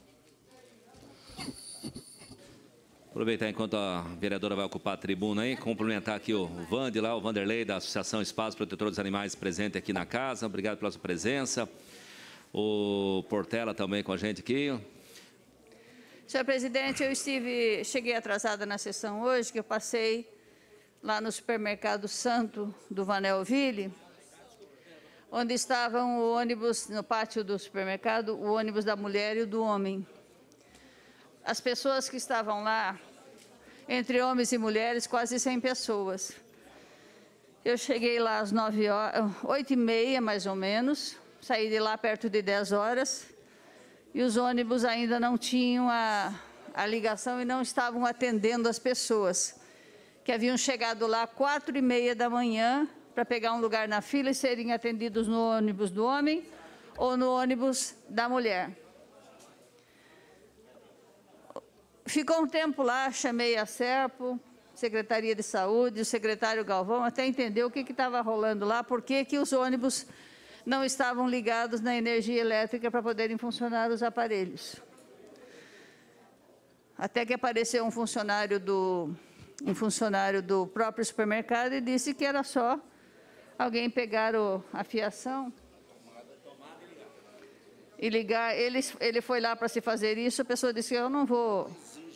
Aproveitar enquanto a vereadora vai ocupar a tribuna aí, cumprimentar aqui o Vande lá, o Vanderlei, da Associação Espaço Protetor dos Animais, presente aqui na casa. Obrigado pela sua presença. O Portela também com a gente aqui. Senhor presidente, eu estive, cheguei atrasada na sessão hoje, que eu passei lá no supermercado Santo do Vanelville, onde estavam o ônibus, no pátio do supermercado, o ônibus da mulher e o do homem. As pessoas que estavam lá, entre homens e mulheres, quase cem pessoas. Eu cheguei lá às nove horas, oito e meia mais ou menos, saí de lá perto de dez horas, e os ônibus ainda não tinham a, a ligação e não estavam atendendo as pessoas, que haviam chegado lá quatro e meia da manhã para pegar um lugar na fila e serem atendidos no ônibus do homem ou no ônibus da mulher. Ficou um tempo lá, chamei a Serpo, Secretaria de Saúde, o secretário Galvão, até entender o que estava rolando lá, por que que os ônibus não estavam ligados na energia elétrica para poderem funcionar os aparelhos. Até que apareceu um funcionário do, um funcionário do próprio supermercado e disse que era só alguém pegar o, a fiação e ligar. Ele, ele foi lá para se fazer isso, a pessoa disse, eu não vou...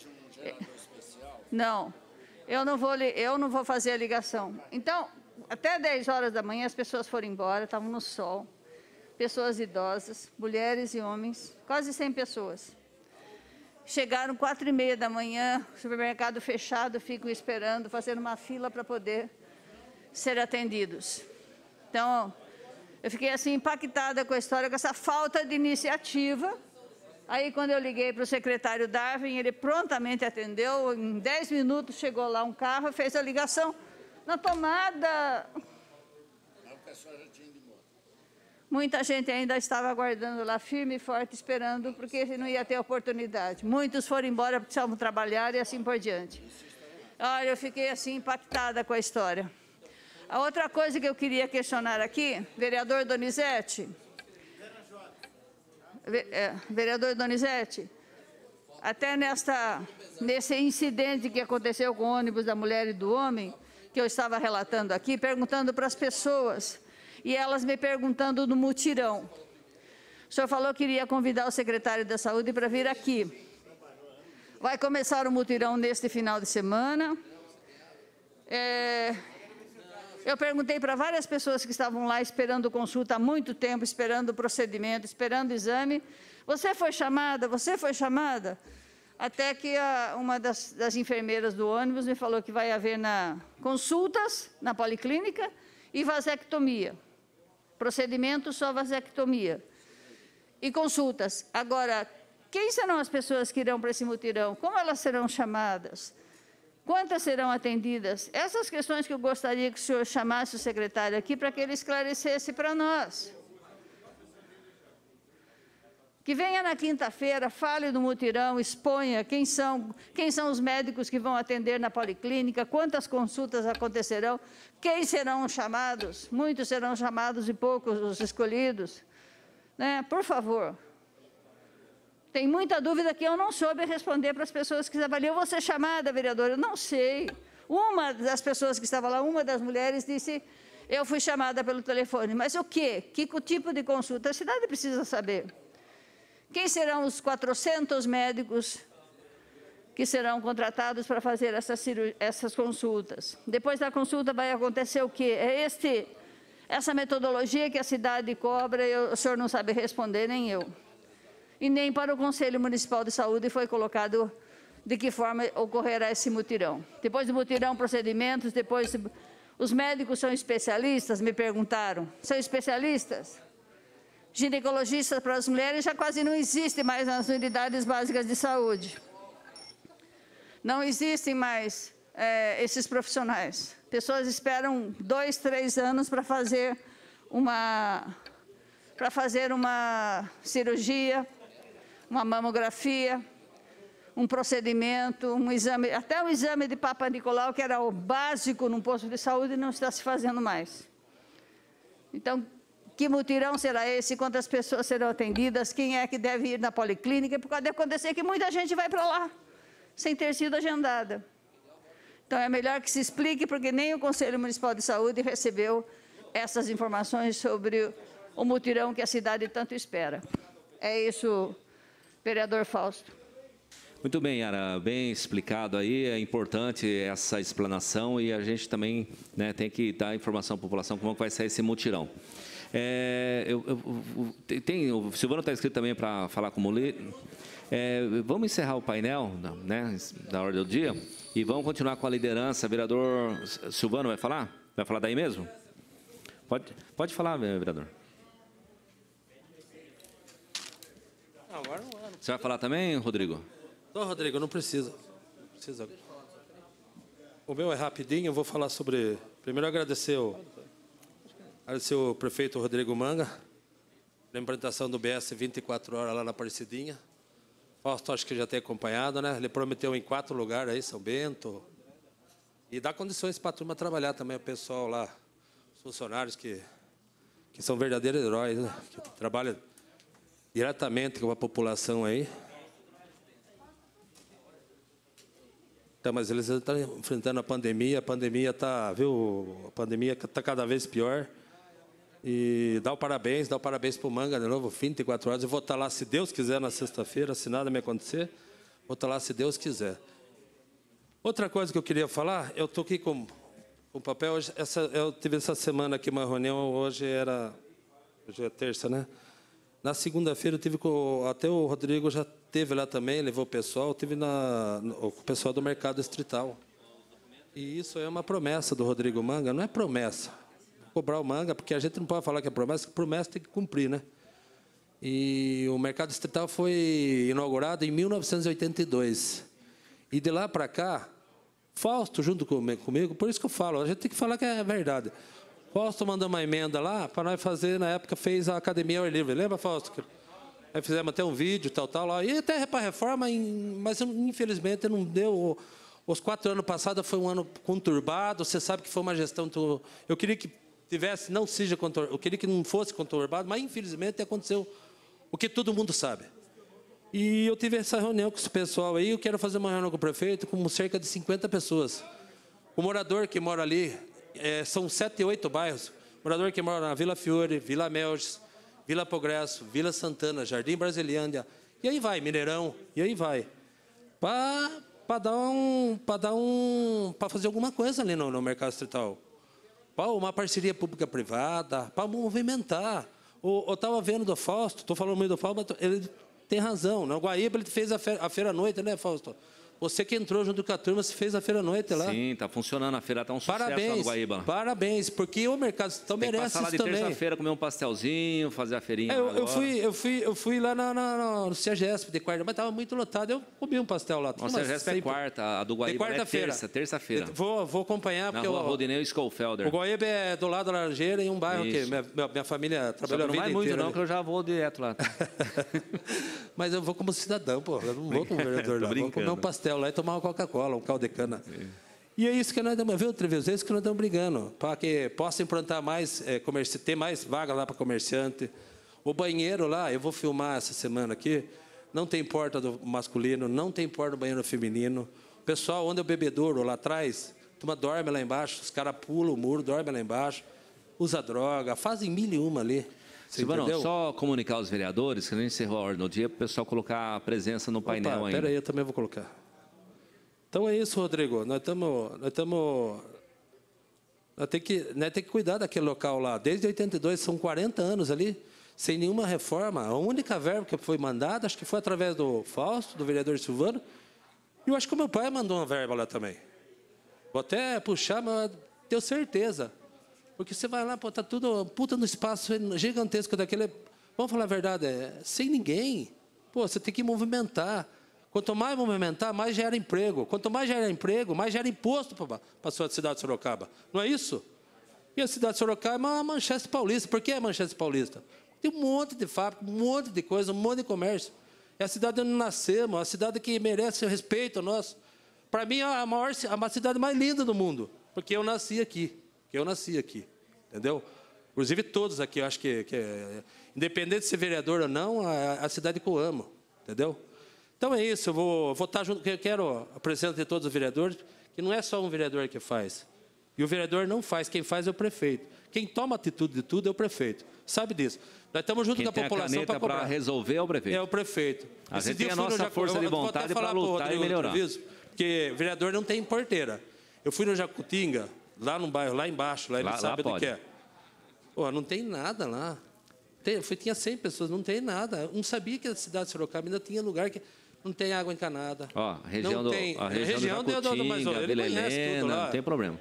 Não, eu não vou, eu não vou fazer a ligação. Então, até dez horas da manhã, as pessoas foram embora, estavam no sol. Pessoas idosas, mulheres e homens, quase cem pessoas. Chegaram quatro e meia da manhã, supermercado fechado, ficam esperando, fazendo uma fila para poder ser atendidos. Então, eu fiquei assim impactada com a história, com essa falta de iniciativa. Aí, quando eu liguei para o secretário Darwin, ele prontamente atendeu, em dez minutos chegou lá um carro, fez a ligação na tomada. Muita gente ainda estava aguardando lá, firme e forte, esperando, porque não ia ter oportunidade. Muitos foram embora porque precisavam trabalhar e assim por diante. Olha, eu fiquei assim impactada com a história. A outra coisa que eu queria questionar aqui, vereador Donizete... Vereador Donizete, até nesta, nesse incidente que aconteceu com o ônibus da mulher e do homem, que eu estava relatando aqui, perguntando para as pessoas, e elas me perguntando no mutirão. O senhor falou que iria convidar o secretário da Saúde para vir aqui. Vai começar o mutirão neste final de semana. É... Eu perguntei para várias pessoas que estavam lá esperando consulta há muito tempo, esperando o procedimento, esperando o exame. Você foi chamada? Você foi chamada? Até que a, uma das, das enfermeiras do ônibus me falou que vai haver na, consultas na policlínica e vasectomia. Procedimento só vasectomia. E consultas. Agora, quem serão as pessoas que irão para esse mutirão? Como elas serão chamadas? Quantas serão atendidas? Essas questões que eu gostaria que o senhor chamasse o secretário aqui para que ele esclarecesse para nós. Que venha na quinta-feira, fale do mutirão, exponha quem são, quem são os médicos que vão atender na policlínica, quantas consultas acontecerão, quem serão chamados, muitos serão chamados e poucos os escolhidos. Né? Por favor. Tem muita dúvida que eu não soube responder para as pessoas que estavam ali. Eu vou ser chamada, vereadora? Eu não sei. Uma das pessoas que estava lá, uma das mulheres, disse, eu fui chamada pelo telefone. Mas o quê? Que tipo de consulta? A cidade precisa saber. Quem serão os quatrocentos médicos que serão contratados para fazer essas, essas consultas? Depois da consulta vai acontecer o quê? É este, essa metodologia que a cidade cobra e o senhor não sabe responder, nem eu. E nem para o Conselho Municipal de Saúde foi colocado de que forma ocorrerá esse mutirão. Depois do mutirão, procedimentos, depois Os médicos são especialistas? Me perguntaram. São especialistas? Ginecologistas para as mulheres já quase não existe mais nas unidades básicas de saúde. Não existem mais é, esses profissionais. Pessoas esperam dois, três anos para fazer uma, para fazer uma cirurgia, uma mamografia, um procedimento, um exame, até o exame de Papa Nicolau, que era o básico num posto de saúde, não está se fazendo mais. Então, que mutirão será esse? Quantas pessoas serão atendidas? Quem é que deve ir na policlínica? Porque pode acontecer que muita gente vai para lá, sem ter sido agendada. Então, é melhor que se explique, porque nem o Conselho Municipal de Saúde recebeu essas informações sobre o mutirão que a cidade tanto espera. É isso, vereador Fausto. Muito bem, Yara, bem explicado aí, é importante essa explanação e a gente também, né, tem que dar informação à população como vai ser esse mutirão. É, eu, eu, tem, o Silvano está inscrito também para falar com o Muli. É, vamos encerrar o painel, né, da ordem do dia e vamos continuar com a liderança. Vereador Silvano vai falar? Vai falar daí mesmo? Pode, pode falar, vereador. Você vai falar também, Rodrigo? Não, Rodrigo, não precisa. Não precisa. O meu é rapidinho, eu vou falar sobre... Primeiro, agradecer o, agradecer o prefeito Rodrigo Manga, na implantação do B S vinte e quatro horas lá na Aparecidinha. Fausto, acho que já tem acompanhado, né? Ele prometeu em quatro lugares aí, São Bento. E dá condições para a turma trabalhar também, o pessoal lá, os funcionários que, que são verdadeiros heróis, né? Que trabalham diretamente com a população aí. Então, mas eles estão enfrentando a pandemia, a pandemia está, viu, a pandemia está cada vez pior. E dá o parabéns, dá o parabéns para o Manga de novo, vinte e quatro horas. Eu vou estar lá, se Deus quiser, na sexta-feira, se nada me acontecer, vou estar lá, se Deus quiser. Outra coisa que eu queria falar, eu estou aqui com o papel, hoje, essa, eu tive essa semana aqui uma reunião, hoje era, hoje é terça, né? Na segunda-feira eu tive com, até o Rodrigo já teve lá também, levou o pessoal, tive na, o pessoal do mercado distrital. E isso é uma promessa do Rodrigo Manga, não é promessa. Cobrar o Manga, porque a gente não pode falar que é promessa, que promessa tem que cumprir, né? E o mercado distrital foi inaugurado em mil novecentos e oitenta e dois. E de lá para cá, Fausto, junto comigo, por isso que eu falo, a gente tem que falar que é verdade. Fausto mandou uma emenda lá para nós fazer, na época, fez a Academia ao Ar Livre. Lembra, Fausto? Aí fizemos até um vídeo, tal, tal, lá. E até para a reforma, mas infelizmente não deu. Os quatro anos passados foi um ano conturbado, você sabe que foi uma gestão... Eu queria que tivesse, não seja conturbado, eu queria que não fosse conturbado, mas infelizmente aconteceu o que todo mundo sabe. E eu tive essa reunião com esse pessoal aí, eu quero fazer uma reunião com o prefeito com cerca de cinquenta pessoas. O morador que mora ali, é, são sete, oito bairros, o morador que mora na Vila Fiore, Vila Melges, Vila Progresso, Vila Santana, Jardim Brasilândia, e aí vai, Mineirão, e aí vai. Para para dar um, para dar um, para fazer alguma coisa ali no, no mercado distrital. Para uma parceria pública-privada, para movimentar. Eu estava vendo do Fausto, estou falando meio do Fausto, mas ele tem razão. Na Guaíba ele fez a feira, a feira à noite, né, Fausto? Você que entrou junto com a turma, você fez a feira à noite lá. Sim, está funcionando. A feira está um sucesso parabéns, lá no Guaíba. Parabéns, porque o mercado então Tem merece que passar isso lá de também. terça-feira, comer um pastelzinho, fazer a feirinha. É, eu, agora. eu, fui, eu, fui, eu fui lá na, na, no CEGESP de quarta, mas estava muito lotado. Eu comi um pastel lá. Nossa, a CEGESP é quarta, a do Guaíba é terça, terça-feira. Vou, vou acompanhar. Na porque rua eu, Rodinei Schofelder. O Guaíba é do lado da Laranjeira, em um bairro Isso. que minha, minha, minha família trabalhou a Não vida vai muito inteira não, ali. que eu já vou direto lá. Mas eu vou como cidadão, pô. Eu não vou como vereador, não. Vou comer um pastel lá e tomar uma Coca-Cola, um caldo de cana. E é isso que nós estamos, viu, Treviso? É isso que nós estamos brigando, para que possa implantar mais, é, comerci... ter mais vaga lá para comerciante. O banheiro lá, eu vou filmar essa semana aqui, não tem porta do masculino, não tem porta do banheiro feminino. O pessoal, onde é o bebedouro, lá atrás, a turma dorme lá embaixo, os caras pulam o muro, dormem lá embaixo, usa droga, fazem mil e uma ali. Silvano, só comunicar aos vereadores que a gente encerrou a ordem do dia para o pessoal colocar a presença no painel Opa, ainda. Pera aí, eu também vou colocar. Então é isso, Rodrigo. Nós estamos, nós estamos, nós temos que, nós temos que cuidar daquele local lá. Desde oitenta e dois, são quarenta anos ali, sem nenhuma reforma. A única verba que foi mandada, acho que foi através do Fausto, do vereador Silvano. E eu acho que o meu pai mandou uma verba lá também. Vou até puxar, mas Tenho certeza. Porque você vai lá, pô, tá tudo puta no espaço gigantesco daquele... Vamos falar a verdade, é sem ninguém. Pô, você tem que movimentar. Quanto mais movimentar, mais gera emprego. Quanto mais gera emprego, mais gera imposto para a sua cidade de Sorocaba. Não é isso? E a cidade de Sorocaba é uma Manchester Paulista. Por que é Manchester Paulista? Tem um monte de fábrica, um monte de coisa, um monte de comércio. É a cidade onde nascemos, a cidade que merece o respeito nosso. Para mim, é a, maior, a cidade mais linda do mundo, porque eu nasci aqui. Eu nasci aqui, entendeu? Inclusive todos aqui, eu acho que, que é, independente de ser vereador ou não, a, a cidade que eu amo, entendeu? Então é isso, eu vou, vou estar junto, eu quero a presença de todos os vereadores, que não é só um vereador que faz. E o vereador não faz, quem faz é o prefeito. Quem toma atitude de tudo é o prefeito. Sabe disso. Nós estamos junto com a população para cobrar. Para resolver é o prefeito. É o prefeito. A gente tem a nossa força de vontade para lutar e melhorar. Porque vereador não tem porteira. Eu fui no Jacutinga, lá no bairro, lá embaixo, lá ele lá, sabe lá do que é. Pô, não tem nada lá. Tem, foi, tinha cem pessoas, não tem nada. Eu não sabia que a cidade de Sorocaba ainda tinha lugar que não tem água encanada. Ó, a região não do, tem, a região, região do Jacutinga, Vila Helena, não tem problema.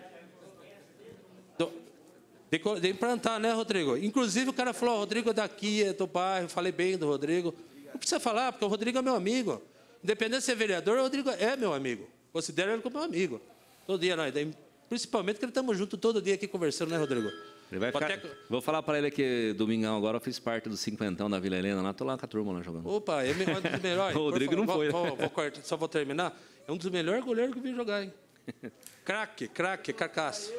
De, de implantar, né, Rodrigo? Inclusive, o cara falou, oh, Rodrigo é daqui, é do bairro, falei bem do Rodrigo. Não precisa falar, porque o Rodrigo é meu amigo. Independente de ser vereador, o Rodrigo é meu amigo. Considero ele como meu amigo. Todo dia, nós. Principalmente que nós estamos juntos todo dia aqui conversando, né, Rodrigo? Ele vai ficar... Até... Vou falar para ele que domingão agora eu fiz parte do cinquentão da Vila Helena, lá estou lá com a turma lá jogando. Opa, é um dos melhores. O Rodrigo não foi. Vou, vou, vou, só vou terminar. É um dos melhores goleiros que eu vi jogar, hein? Craque, craque, carcaço.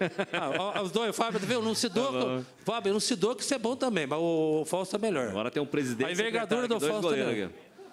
Ah, os dois, o Fábio, viu? Não se doa. Fábio, não se doa que isso é bom também, mas o Fausto é melhor. Agora tem um presidente. A envergadura do Fausto também.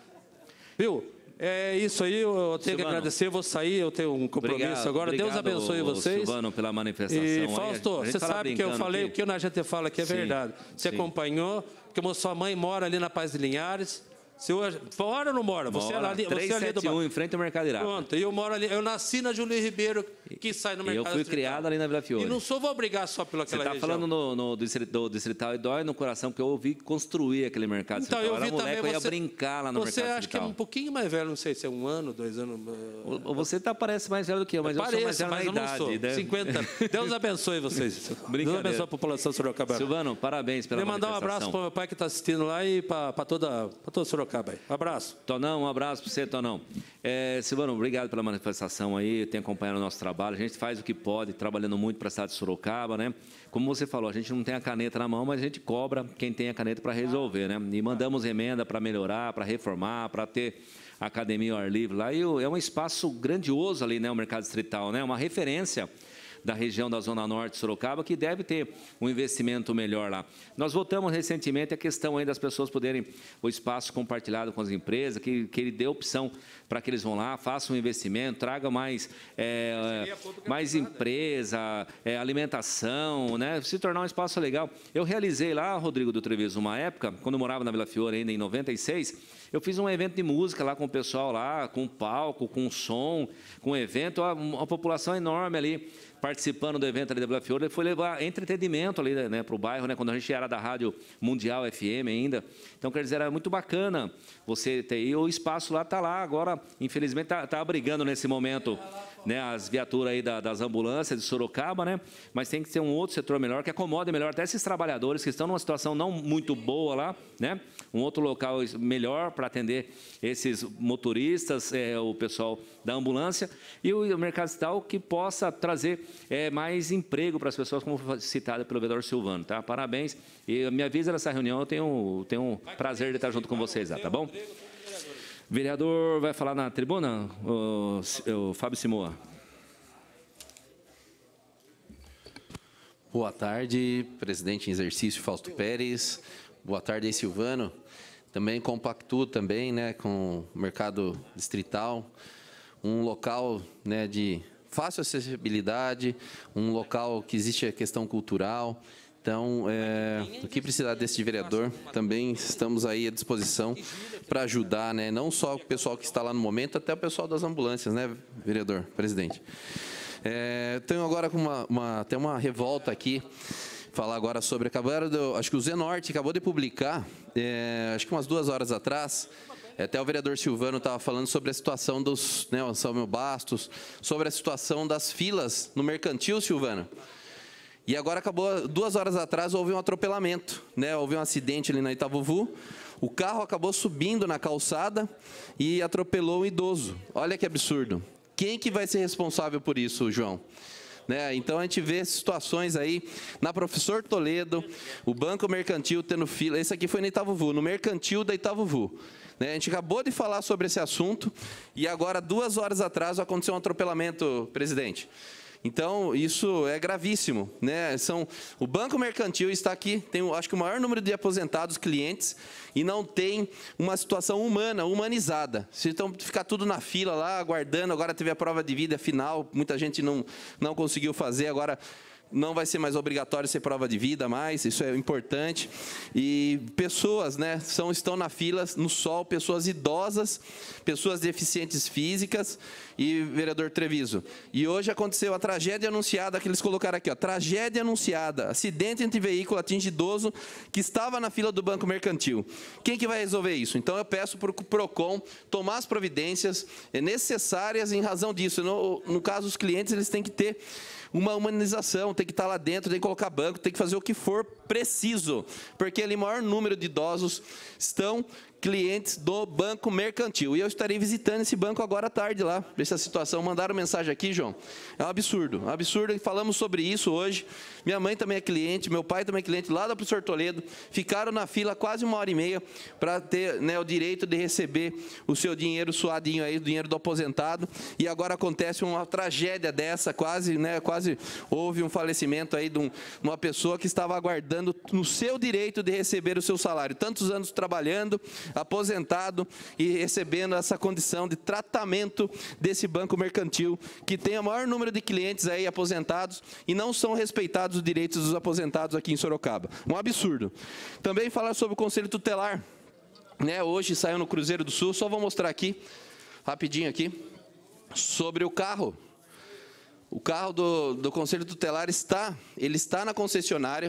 Viu? É isso aí, eu tenho Silvano. que agradecer, eu vou sair, eu tenho um compromisso obrigado, agora. Obrigado, Deus abençoe vocês. Silvano, pela manifestação. E, Fausto, aí, você sabe que eu falei, aqui. o que a gente fala aqui é sim, verdade. Você sim. acompanhou, porque a sua mãe mora ali na Paz de Linhares. Se eu, mora ou não mora? Você mora, é ali, três sete um, em frente ao Mercado Iraque. Pronto, eu moro ali, eu nasci na Júlio Ribeiro, que sai no Mercado Eu fui Distrital. criado ali na Vila Fiore. E não sou, vou obrigar só pela aquela região. Você está falando no, no do Distrital e dói no coração, porque eu ouvi construir aquele Mercado então, Distrital. Eu vi Era moleque, também, eu ia você, brincar lá no você Mercado acha Distrital. que é um pouquinho mais velho, não sei se é um ano, dois anos. Você tá, parece mais velho do que eu, mas Pareço, eu sou mais velho mas na eu idade. não sou. Né? cinquenta anos. Deus abençoe vocês. Deus abençoe a população de Sorocaba. Silvano, parabéns pela manifestação. Queria mandar um abraço para o meu pai que está assistindo lá e para toda, toda Sorocaba. Um abraço. Tonão, um abraço para você, Tonão. É, Silvano, obrigado pela manifestação aí, tem acompanhado o nosso trabalho. A gente faz o que pode, trabalhando muito para a cidade de Sorocaba, né? Como você falou, a gente não tem a caneta na mão, mas a gente cobra quem tem a caneta para resolver, né? E mandamos emenda para melhorar, para reformar, para ter a academia ao ar livre lá. E é um espaço grandioso ali, né? O Mercado Distrital, né? Uma referência da região da Zona Norte de Sorocaba, que deve ter um investimento melhor lá. Nós votamos recentemente a questão aí das pessoas poderem, o espaço compartilhado com as empresas, que, que ele dê opção para que eles vão lá, façam um investimento, tragam mais, é, mais empresa, é, alimentação, né? Se tornar um espaço legal. Eu realizei lá, Rodrigo do Treviso, uma época, quando eu morava na Vila Fiore, ainda em noventa e seis, eu fiz um evento de música lá com o pessoal lá, com palco, com som, com evento, uma, uma população enorme ali, participando do evento ali da Vila Fiore, foi levar entretenimento ali, né, para o bairro, né, quando a gente era da Rádio Mundial F M ainda. Então, quer dizer, era muito bacana você ter. E o espaço lá está lá, agora, infelizmente, está tá abrigando nesse momento, né, as viaturas aí da, das ambulâncias de Sorocaba, né, mas tem que ter um outro setor melhor, que acomode melhor até esses trabalhadores que estão numa situação não muito boa lá, né, um outro local melhor para atender esses motoristas, é, o pessoal da ambulância, e o mercado distrital que possa trazer é, mais emprego para as pessoas, como foi citado pelo vereador Silvano, tá? Parabéns. E me avisa nessa reunião, eu tenho, tenho um prazer de estar junto com vocês lá, tá bom? Vereador vai falar na tribuna, o, o Fábio Simoa. Boa tarde, presidente em exercício Fausto Pérez. Boa tarde aí, Silvano. Também compactuo também, né, com o mercado distrital, um local, né, de fácil acessibilidade, um local que existe a questão cultural. Então, é, o que precisar desse vereador, também estamos aí à disposição para ajudar, né, não só o pessoal que está lá no momento, até o pessoal das ambulâncias, né, vereador, presidente. É, tenho agora uma, uma, até uma revolta aqui, falar agora sobre, acabaram de, acho que o Zenorte acabou de publicar, é, acho que umas duas horas atrás, Até o vereador Silvano estava falando sobre a situação dos, né, o Samuel Bastos, sobre a situação das filas no mercantil, Silvano. E agora acabou, duas horas atrás, houve um atropelamento, né? Houve um acidente ali na Itavuvu. O carro acabou subindo na calçada e atropelou um idoso. Olha que absurdo. Quem que vai ser responsável por isso, João? Né? Então, a gente vê situações aí na Professor Toledo, o Banco Mercantil tendo fila. Esse aqui foi na Itavuvu, no mercantil da Itavuvu. Né? A gente acabou de falar sobre esse assunto e agora, duas horas atrás, aconteceu um atropelamento, presidente. Então, isso é gravíssimo, né? São, o Banco Mercantil está aqui, tem, acho que, o maior número de aposentados clientes e não tem uma situação humana, humanizada. Se então ficar tudo na fila lá, aguardando, agora teve a prova de vida final, muita gente não, não conseguiu fazer, agora não vai ser mais obrigatório ser prova de vida mais, isso é importante. E pessoas, né, são, estão na fila, no sol, pessoas idosas, pessoas deficientes físicas e, vereador Treviso, e hoje aconteceu a tragédia anunciada, que eles colocaram aqui, ó, tragédia anunciada, acidente entre veículo atinge idoso que estava na fila do Banco Mercantil. Quem que vai resolver isso? Então, eu peço para o PROCON tomar as providências necessárias em razão disso. No, no caso, os clientes, eles têm que ter uma humanização, tem que estar lá dentro, tem que colocar banco, tem que fazer o que for preciso, porque ali o maior número de idosos estão clientes do Banco Mercantil. E eu estarei visitando esse banco agora à tarde lá, ver essa situação. Mandaram mensagem aqui, João. É um absurdo, um absurdo. Falamos sobre isso hoje. Minha mãe também é cliente, meu pai também é cliente lá do professor Toledo. Ficaram na fila quase uma hora e meia para ter, né, o direito de receber o seu dinheiro suadinho aí, o dinheiro do aposentado. E agora acontece uma tragédia dessa, quase, né, quase houve um falecimento aí de um, uma pessoa que estava aguardando no seu direito de receber o seu salário. Tantos anos trabalhando, aposentado e recebendo essa condição de tratamento desse Banco Mercantil, que tem o maior número de clientes aí aposentados e não são respeitados os direitos dos aposentados aqui em Sorocaba. Um absurdo. Também falar sobre o Conselho Tutelar, né? Hoje saiu no Cruzeiro do Sul, só vou mostrar aqui, rapidinho aqui, sobre o carro. O carro do, do Conselho Tutelar está, ele está na concessionária.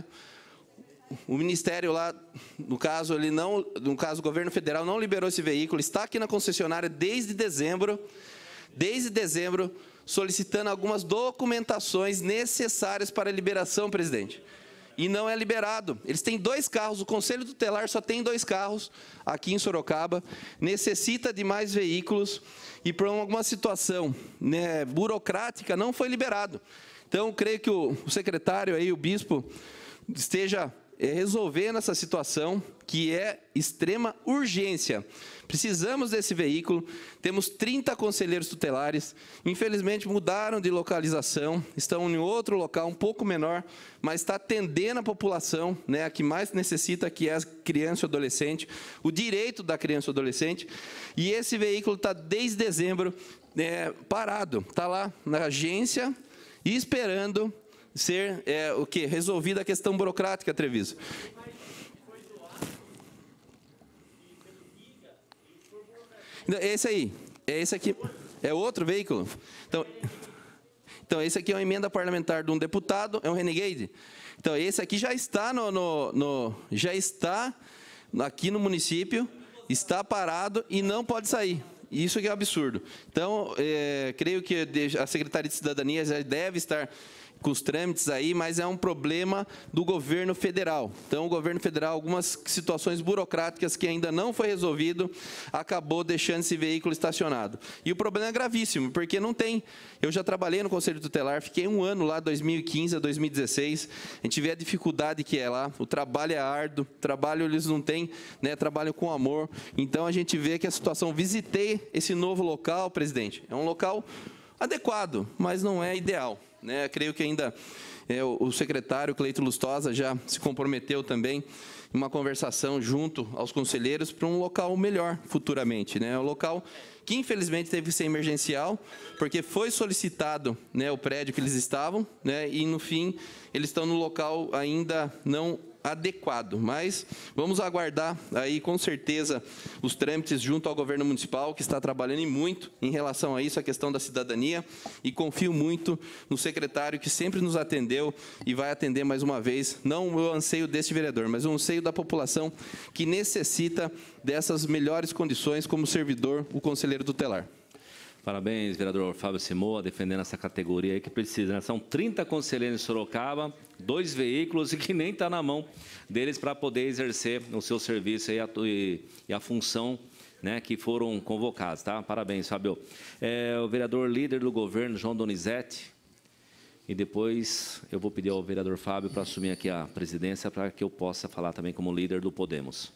O Ministério lá, no caso, ele não, no caso, o governo federal não liberou esse veículo, está aqui na concessionária desde dezembro, desde dezembro, solicitando algumas documentações necessárias para a liberação, presidente. E não é liberado. Eles têm dois carros, o Conselho Tutelar só tem dois carros aqui em Sorocaba, necessita de mais veículos e por alguma situação, né, burocrática não foi liberado. Então, creio que o, o secretário aí, o bispo, esteja é, resolvendo essa situação, que é extrema urgência. Precisamos desse veículo, temos trinta conselheiros tutelares, infelizmente mudaram de localização, estão em outro local um pouco menor, mas está atendendo a população, né, a que mais necessita, que é a criança e adolescente, o direito da criança e adolescente, e esse veículo está desde dezembro é, parado, está lá na agência e esperando ser é, o que? Resolvida a questão burocrática, Treviso. Esse aí, é esse aqui, é outro veículo. Então, então, esse aqui é uma emenda parlamentar de um deputado, é um Renegade. Então, esse aqui já está no, no, no já está aqui no município, está parado e não pode sair. Isso que é um absurdo. Então, é, creio que a Secretaria de Cidadania já deve estar com os trâmites aí, mas é um problema do governo federal. Então, o governo federal, algumas situações burocráticas que ainda não foi resolvido, acabou deixando esse veículo estacionado. E o problema é gravíssimo, porque não tem... Eu já trabalhei no Conselho Tutelar, fiquei um ano lá, dois mil e quinze a dois mil e dezesseis, a gente vê a dificuldade que é lá, o trabalho é árduo, o trabalho eles não têm, né, trabalho com amor, então a gente vê que a situação... Visitei esse novo local, presidente, é um local adequado, mas não é ideal. Né, creio que ainda é, o secretário Cleito Lustosa já se comprometeu também em uma conversação junto aos conselheiros para um local melhor futuramente. Né, um local que infelizmente teve que ser emergencial, porque foi solicitado, né, o prédio que eles estavam, né, e no fim eles estão no local ainda não adequado. Mas vamos aguardar aí, com certeza, os trâmites junto ao governo municipal, que está trabalhando e muito em relação a isso, a questão da cidadania, e confio muito no secretário que sempre nos atendeu e vai atender mais uma vez, não o anseio deste vereador, mas o anseio da população que necessita dessas melhores condições como servidor, o conselheiro tutelar. Parabéns, vereador Fábio Simoa, defendendo essa categoria aí que precisa, né? São trinta conselheiros em Sorocaba, dois veículos e que nem está na mão deles para poder exercer o seu serviço e a, e, e a função, né, que foram convocados, tá? Parabéns, Fábio. É, o vereador líder do governo, João Donizete, e depois eu vou pedir ao vereador Fábio para assumir aqui a presidência para que eu possa falar também como líder do Podemos.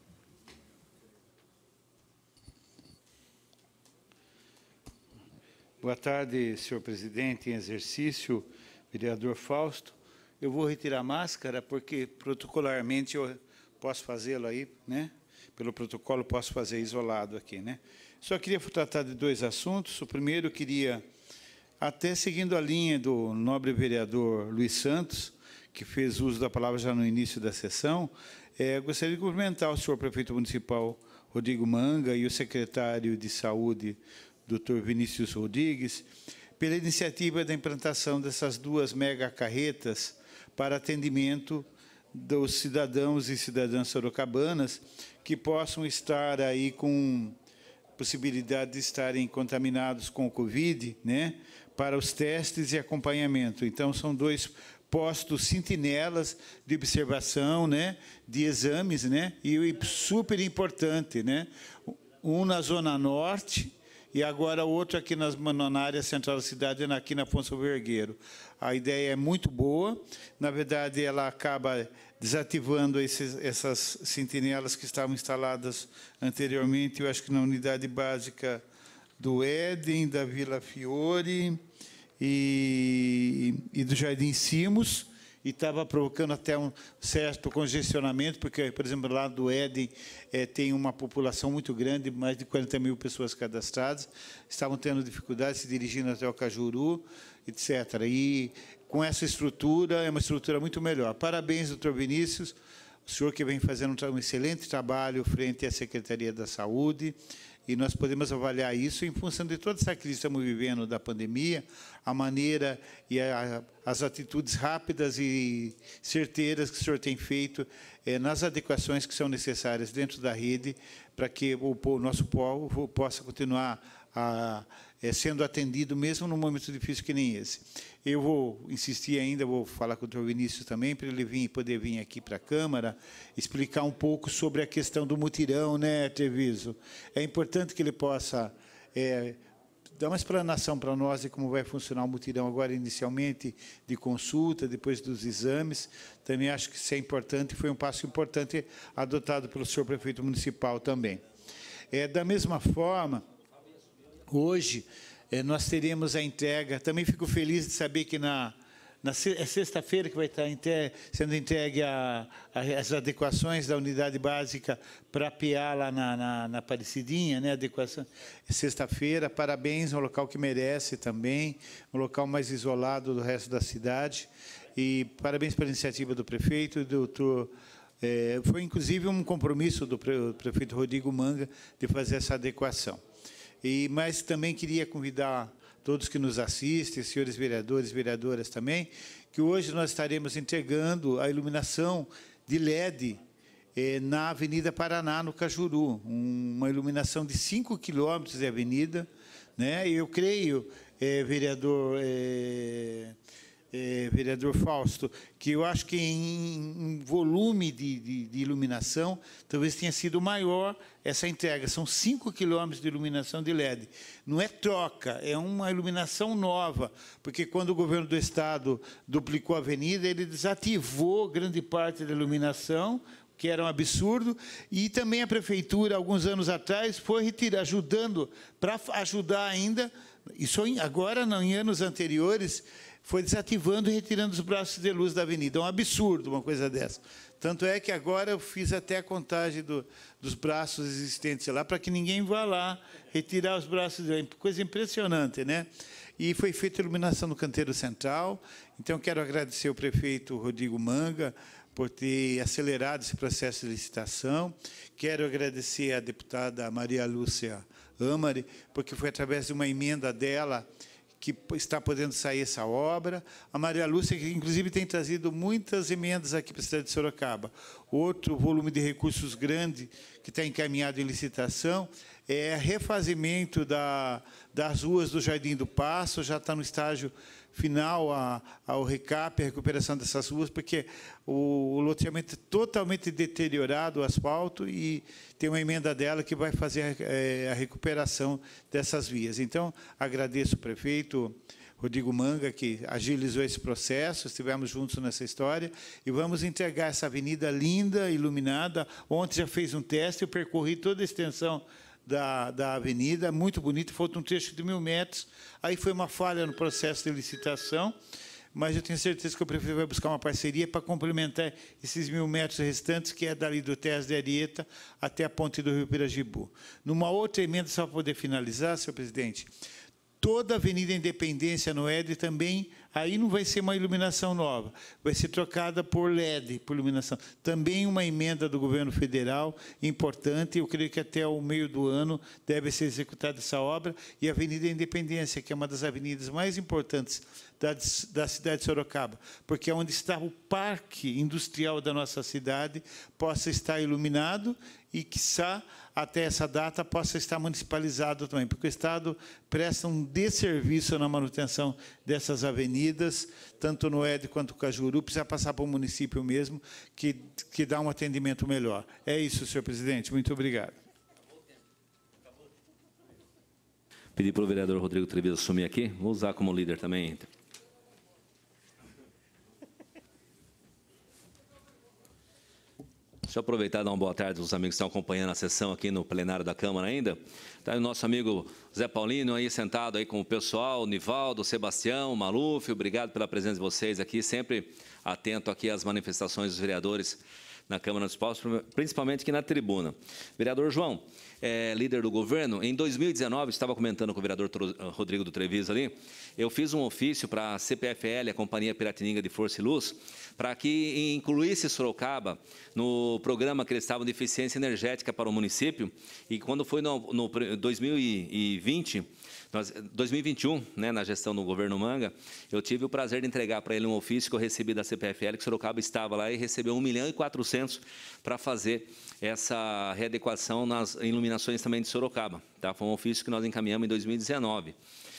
Boa tarde, senhor presidente em exercício, vereador Fausto. Eu vou retirar a máscara porque protocolarmente eu posso fazê-lo aí, né? Pelo protocolo posso fazer isolado aqui, né? Só queria tratar de dois assuntos. O primeiro, eu queria, até seguindo a linha do nobre vereador Luiz Santos, que fez uso da palavra já no início da sessão, é, gostaria de cumprimentar o senhor prefeito municipal Rodrigo Manga e o secretário de Saúde, doutor Vinícius Rodrigues, pela iniciativa da implantação dessas duas mega carretas para atendimento dos cidadãos e cidadãs sorocabanas que possam estar aí com possibilidade de estarem contaminados com o Covid, né, para os testes e acompanhamento. Então, são dois postos sentinelas de observação, né, de exames, né, e super importante, né, um na Zona Norte, e agora outro aqui nas, na área central da cidade, aqui na Afonso Vergueiro. A ideia é muito boa, na verdade, ela acaba desativando esses, essas sentinelas que estavam instaladas anteriormente, eu acho que na unidade básica do Éden, da Vila Fiore e, e do Jardim Simos, e estava provocando até um certo congestionamento, porque, por exemplo, lá do Éden é, tem uma população muito grande, mais de quarenta mil pessoas cadastradas, estavam tendo dificuldade se dirigindo até o Cajuru, etcétera. E com essa estrutura, é uma estrutura muito melhor. Parabéns, doutor Vinícius, o senhor que vem fazendo um excelente trabalho frente à Secretaria da Saúde, e nós podemos avaliar isso em função de toda essa crise que estamos vivendo da pandemia, a maneira e a, as atitudes rápidas e certeiras que o senhor tem feito é, nas adequações que são necessárias dentro da rede para que o, o nosso povo possa continuar a, é, sendo atendido, mesmo num momento difícil que nem esse. Eu vou insistir ainda, vou falar com o doutor Vinícius também, para ele vir, poder vir aqui para a Câmara, explicar um pouco sobre a questão do mutirão, né, Treviso? É importante que ele possa é, dar uma explanação para nós de como vai funcionar o mutirão agora, inicialmente, de consulta, depois dos exames. Também acho que isso é importante, foi um passo importante adotado pelo senhor prefeito municipal também. É, da mesma forma, hoje, é, nós teremos a entrega, também fico feliz de saber que na, na é sexta-feira que vai estar entre, sendo entregue a, a, as adequações da unidade básica para P A lá na, na, na Aparecidinha, né? Adequação é sexta-feira, parabéns, um local que merece também, um local mais isolado do resto da cidade, e parabéns pela iniciativa do prefeito e do doutor. É, foi, inclusive, um compromisso do prefeito Rodrigo Manga de fazer essa adequação. E, mas também queria convidar todos que nos assistem, senhores vereadores e vereadoras também, que hoje nós estaremos entregando a iluminação de L E D eh, na Avenida Paraná, no Cajuru, um, uma iluminação de cinco quilômetros de avenida, né? E eu creio, eh, vereador... Eh, É, vereador Fausto, que eu acho que em, em volume de, de, de iluminação, talvez tenha sido maior essa entrega. São cinco quilômetros de iluminação de L E D. Não é troca, é uma iluminação nova, porque quando o governo do Estado duplicou a avenida, ele desativou grande parte da iluminação, que era um absurdo, e também a Prefeitura, alguns anos atrás, foi retirar, ajudando, para ajudar ainda, isso agora, não, em anos anteriores, foi desativando e retirando os braços de luz da avenida. É um absurdo uma coisa dessa. Tanto é que agora eu fiz até a contagem do, dos braços existentes lá, para que ninguém vá lá retirar os braços de luz. Coisa impressionante, né? E foi feita iluminação no canteiro central. Então, quero agradecer ao prefeito Rodrigo Manga por ter acelerado esse processo de licitação. Quero agradecer à deputada Maria Lúcia Amari, porque foi através de uma emenda dela que está podendo sair essa obra. A Maria Lúcia, que inclusive tem trazido muitas emendas aqui para a cidade de Sorocaba. Outro volume de recursos grande que está encaminhado em licitação é refazimento da, das ruas do Jardim do Passo, já está no estágio final a, ao recap, a recuperação dessas ruas, porque o, o loteamento é totalmente deteriorado, o asfalto, e tem uma emenda dela que vai fazer é, a recuperação dessas vias. Então, agradeço o prefeito Rodrigo Manga, que agilizou esse processo, estivemos juntos nessa história, e vamos entregar essa avenida linda, iluminada. Ontem já fez um teste, eu percorri toda a extensão Da, da avenida, muito bonito, falta um trecho de mil metros. Aí foi uma falha no processo de licitação, mas eu tenho certeza que o prefeito vai buscar uma parceria para complementar esses mil metros restantes, que é dali do T E S de Arieta até a ponte do Rio Pirajibu. Numa outra emenda, só para poder finalizar, senhor presidente, toda a Avenida Independência no Éder também, aí não vai ser uma iluminação nova, vai ser trocada por L E D, por iluminação. Também uma emenda do governo federal importante, eu creio que até o meio do ano deve ser executada essa obra, e a Avenida Independência, que é uma das avenidas mais importantes da, da cidade de Sorocaba, porque é onde está o parque industrial da nossa cidade, possa estar iluminado e, quiçá, até essa data, possa estar municipalizado também, porque o Estado presta um desserviço na manutenção dessas avenidas, tanto no Éder quanto no Cajuru, precisa passar para o município mesmo, que, que dá um atendimento melhor. É isso, senhor presidente. Muito obrigado. Pedir para o vereador Rodrigo Treviso assumir aqui. Vou usar como líder também. Deixa eu aproveitar e dar uma boa tarde aos amigos que estão acompanhando a sessão aqui no plenário da Câmara ainda. Está o nosso amigo Zé Paulino aí sentado aí com o pessoal, o Nivaldo, o Sebastião, o Maluf. Obrigado pela presença de vocês aqui, sempre atento aqui às manifestações dos vereadores na Câmara Municipal, principalmente aqui na tribuna. Vereador João, é, líder do governo, em dois mil e dezenove, estava comentando com o vereador Rodrigo do Treviso ali, eu fiz um ofício para a C P F L, a Companhia Piratininga de Força e Luz, para que incluísse Sorocaba no programa que eles estavam de eficiência energética para o município, e quando foi no, no dois mil e vinte, nós, dois mil e vinte e um, né, na gestão do governo Manga, eu tive o prazer de entregar para ele um ofício que eu recebi da C P F L, que Sorocaba estava lá e recebeu um milhão e quatrocentos para fazer essa readequação nas iluminações também de Sorocaba. Tá? Foi um ofício que nós encaminhamos em dois mil e dezenove.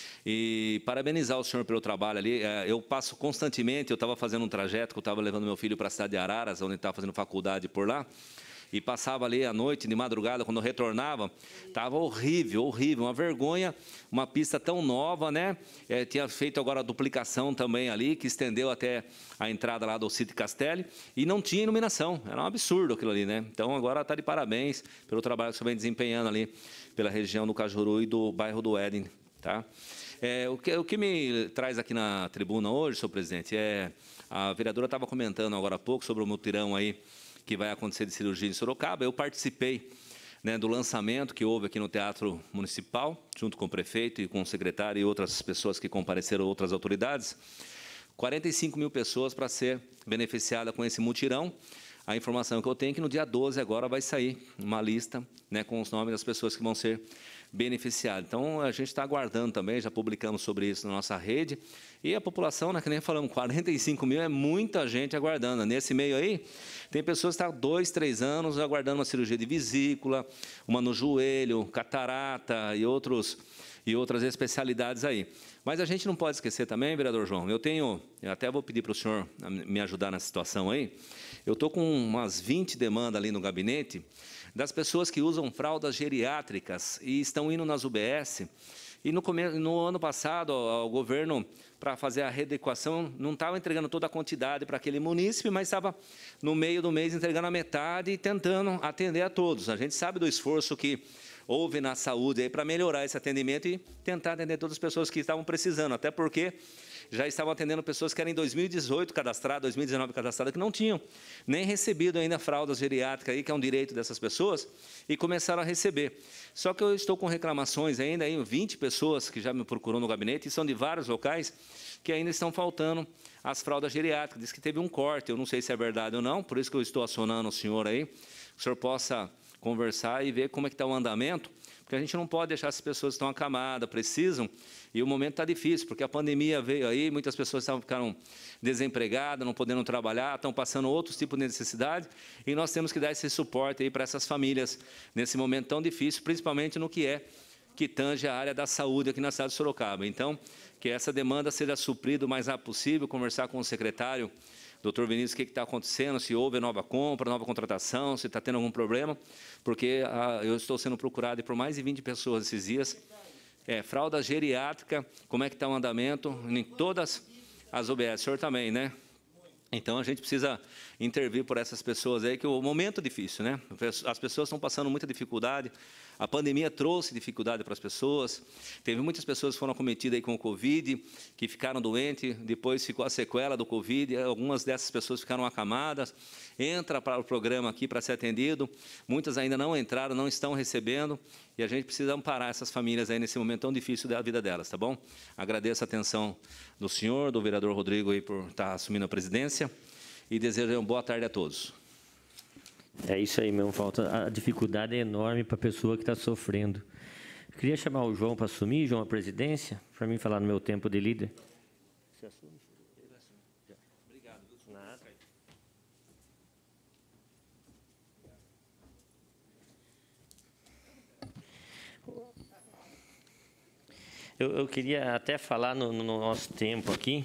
E parabenizar o senhor pelo trabalho ali. Eu passo constantemente, eu estava fazendo um trajeto, que eu estava levando meu filho para a cidade de Araras, onde ele estava fazendo faculdade por lá, e passava ali à noite, de madrugada, quando eu retornava, estava horrível, horrível, uma vergonha, uma pista tão nova, né? É, tinha feito agora a duplicação também ali, que estendeu até a entrada lá do City Castelli, e não tinha iluminação, era um absurdo aquilo ali, né? Então, agora está de parabéns pelo trabalho que você vem desempenhando ali pela região do Cajuru e do bairro do Éden, tá? É, o, que, o que me traz aqui na tribuna hoje, senhor presidente, é a vereadora estava comentando agora há pouco sobre o mutirão aí que vai acontecer de cirurgia em Sorocaba. Eu participei, né, do lançamento que houve aqui no Teatro Municipal, junto com o prefeito e com o secretário e outras pessoas que compareceram, outras autoridades. quarenta e cinco mil pessoas para ser beneficiada com esse mutirão. A informação que eu tenho é que no dia doze agora vai sair uma lista, né, com os nomes das pessoas que vão ser beneficiadas. Então, a gente está aguardando também, já publicamos sobre isso na nossa rede. E a população, né, que nem falamos, quarenta e cinco mil é muita gente aguardando. Nesse meio aí, tem pessoas que estão há dois, três anos aguardando uma cirurgia de vesícula, uma no joelho, catarata e, outros, e outras especialidades aí. Mas a gente não pode esquecer também, vereador João, eu tenho, eu até vou pedir para o senhor me ajudar nessa situação aí, eu estou com umas vinte demandas ali no gabinete das pessoas que usam fraldas geriátricas e estão indo nas U B S. E no, no ano passado, o governo, para fazer a readequação, não estava entregando toda a quantidade para aquele munícipe, mas estava no meio do mês entregando a metade e tentando atender a todos. A gente sabe do esforço que houve na saúde para melhorar esse atendimento e tentar atender todas as pessoas que estavam precisando, até porque já estavam atendendo pessoas que eram em dois mil e dezoito cadastradas, dois mil e dezenove cadastradas, que não tinham nem recebido ainda fraldas geriátricas, aí, que é um direito dessas pessoas, e começaram a receber. Só que eu estou com reclamações ainda, aí, vinte pessoas que já me procuram no gabinete, e são de vários locais, que ainda estão faltando as fraldas geriátricas. Diz que teve um corte, eu não sei se é verdade ou não, por isso que eu estou acionando o senhor aí, que o senhor possa conversar e ver como é que está o andamento, porque a gente não pode deixar essas pessoas que estão acamadas, precisam, e o momento está difícil, porque a pandemia veio aí, muitas pessoas estavam, ficaram desempregadas, não podendo trabalhar, estão passando outros tipos de necessidade, e nós temos que dar esse suporte aí para essas famílias nesse momento tão difícil, principalmente no que é que tange a área da saúde aqui na cidade de Sorocaba. Então, que essa demanda seja suprida o mais rápido possível, conversar com o secretário, doutor Vinícius, o que está acontecendo, se houve nova compra, nova contratação, se está tendo algum problema, porque ah, eu estou sendo procurado por mais de vinte pessoas esses dias. É, fralda geriátrica, como é que está o andamento em todas as U B S, o senhor também, né? Então, a gente precisa intervir por essas pessoas aí, que o momento é difícil, né? As pessoas estão passando muita dificuldade, a pandemia trouxe dificuldade para as pessoas, teve muitas pessoas que foram acometidas aí com o Covid, que ficaram doentes, depois ficou a sequela do Covid, algumas dessas pessoas ficaram acamadas, entra para o programa aqui para ser atendido, muitas ainda não entraram, não estão recebendo, e a gente precisa amparar essas famílias aí nesse momento tão difícil da vida delas, tá bom? Agradeço a atenção do senhor, do vereador Rodrigo aí por estar assumindo a presidência, e desejo uma boa tarde a todos. É isso aí mesmo, falta. A dificuldade é enorme para a pessoa que está sofrendo. Eu queria chamar o João para assumir, João, a presidência, para mim falar no meu tempo de líder. Você assume? Obrigado. Nada. Eu, eu queria até falar no, no nosso tempo aqui.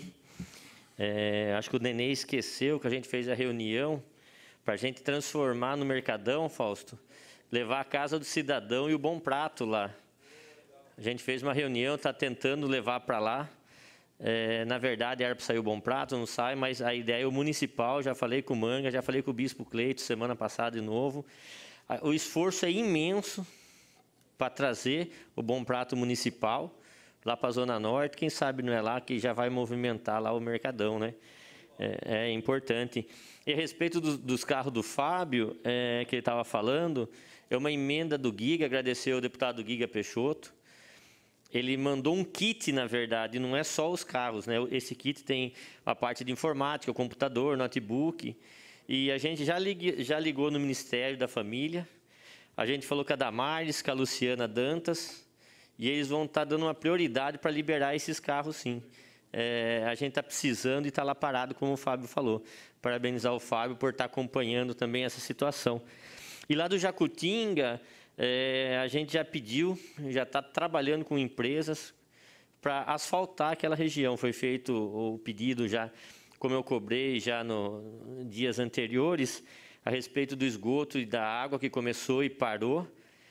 É, acho que o Nenê esqueceu que a gente fez a reunião para a gente transformar no Mercadão, Fausto, levar a casa do cidadão e o Bom Prato lá. A gente fez uma reunião, está tentando levar para lá. É, na verdade, era para sair o Bom Prato, não sai, mas a ideia é o municipal, já falei com o Manga, já falei com o Bispo Cleito semana passada de novo. O esforço é imenso para trazer o Bom Prato municipal lá para a Zona Norte, quem sabe não é lá que já vai movimentar lá o Mercadão, né? É, é importante. E a respeito do, dos carros do Fábio, é, que ele estava falando, é uma emenda do Giga, agradecer ao deputado Giga Peixoto. Ele mandou um kit, na verdade, não é só os carros, né? Esse kit tem a parte de informática, o computador, notebook, e a gente já, ligue, já ligou no Ministério da Família, a gente falou com a Damares, com a Luciana Dantas, e eles vão estar dando uma prioridade para liberar esses carros, sim. É, a gente está precisando e está lá parado, como o Fábio falou. Parabenizar o Fábio por estar acompanhando também essa situação. E lá do Jacutinga, é, a gente já pediu, já está trabalhando com empresas para asfaltar aquela região. Foi feito o pedido já, como eu cobrei já nos dias anteriores, a respeito do esgoto e da água que começou e parou.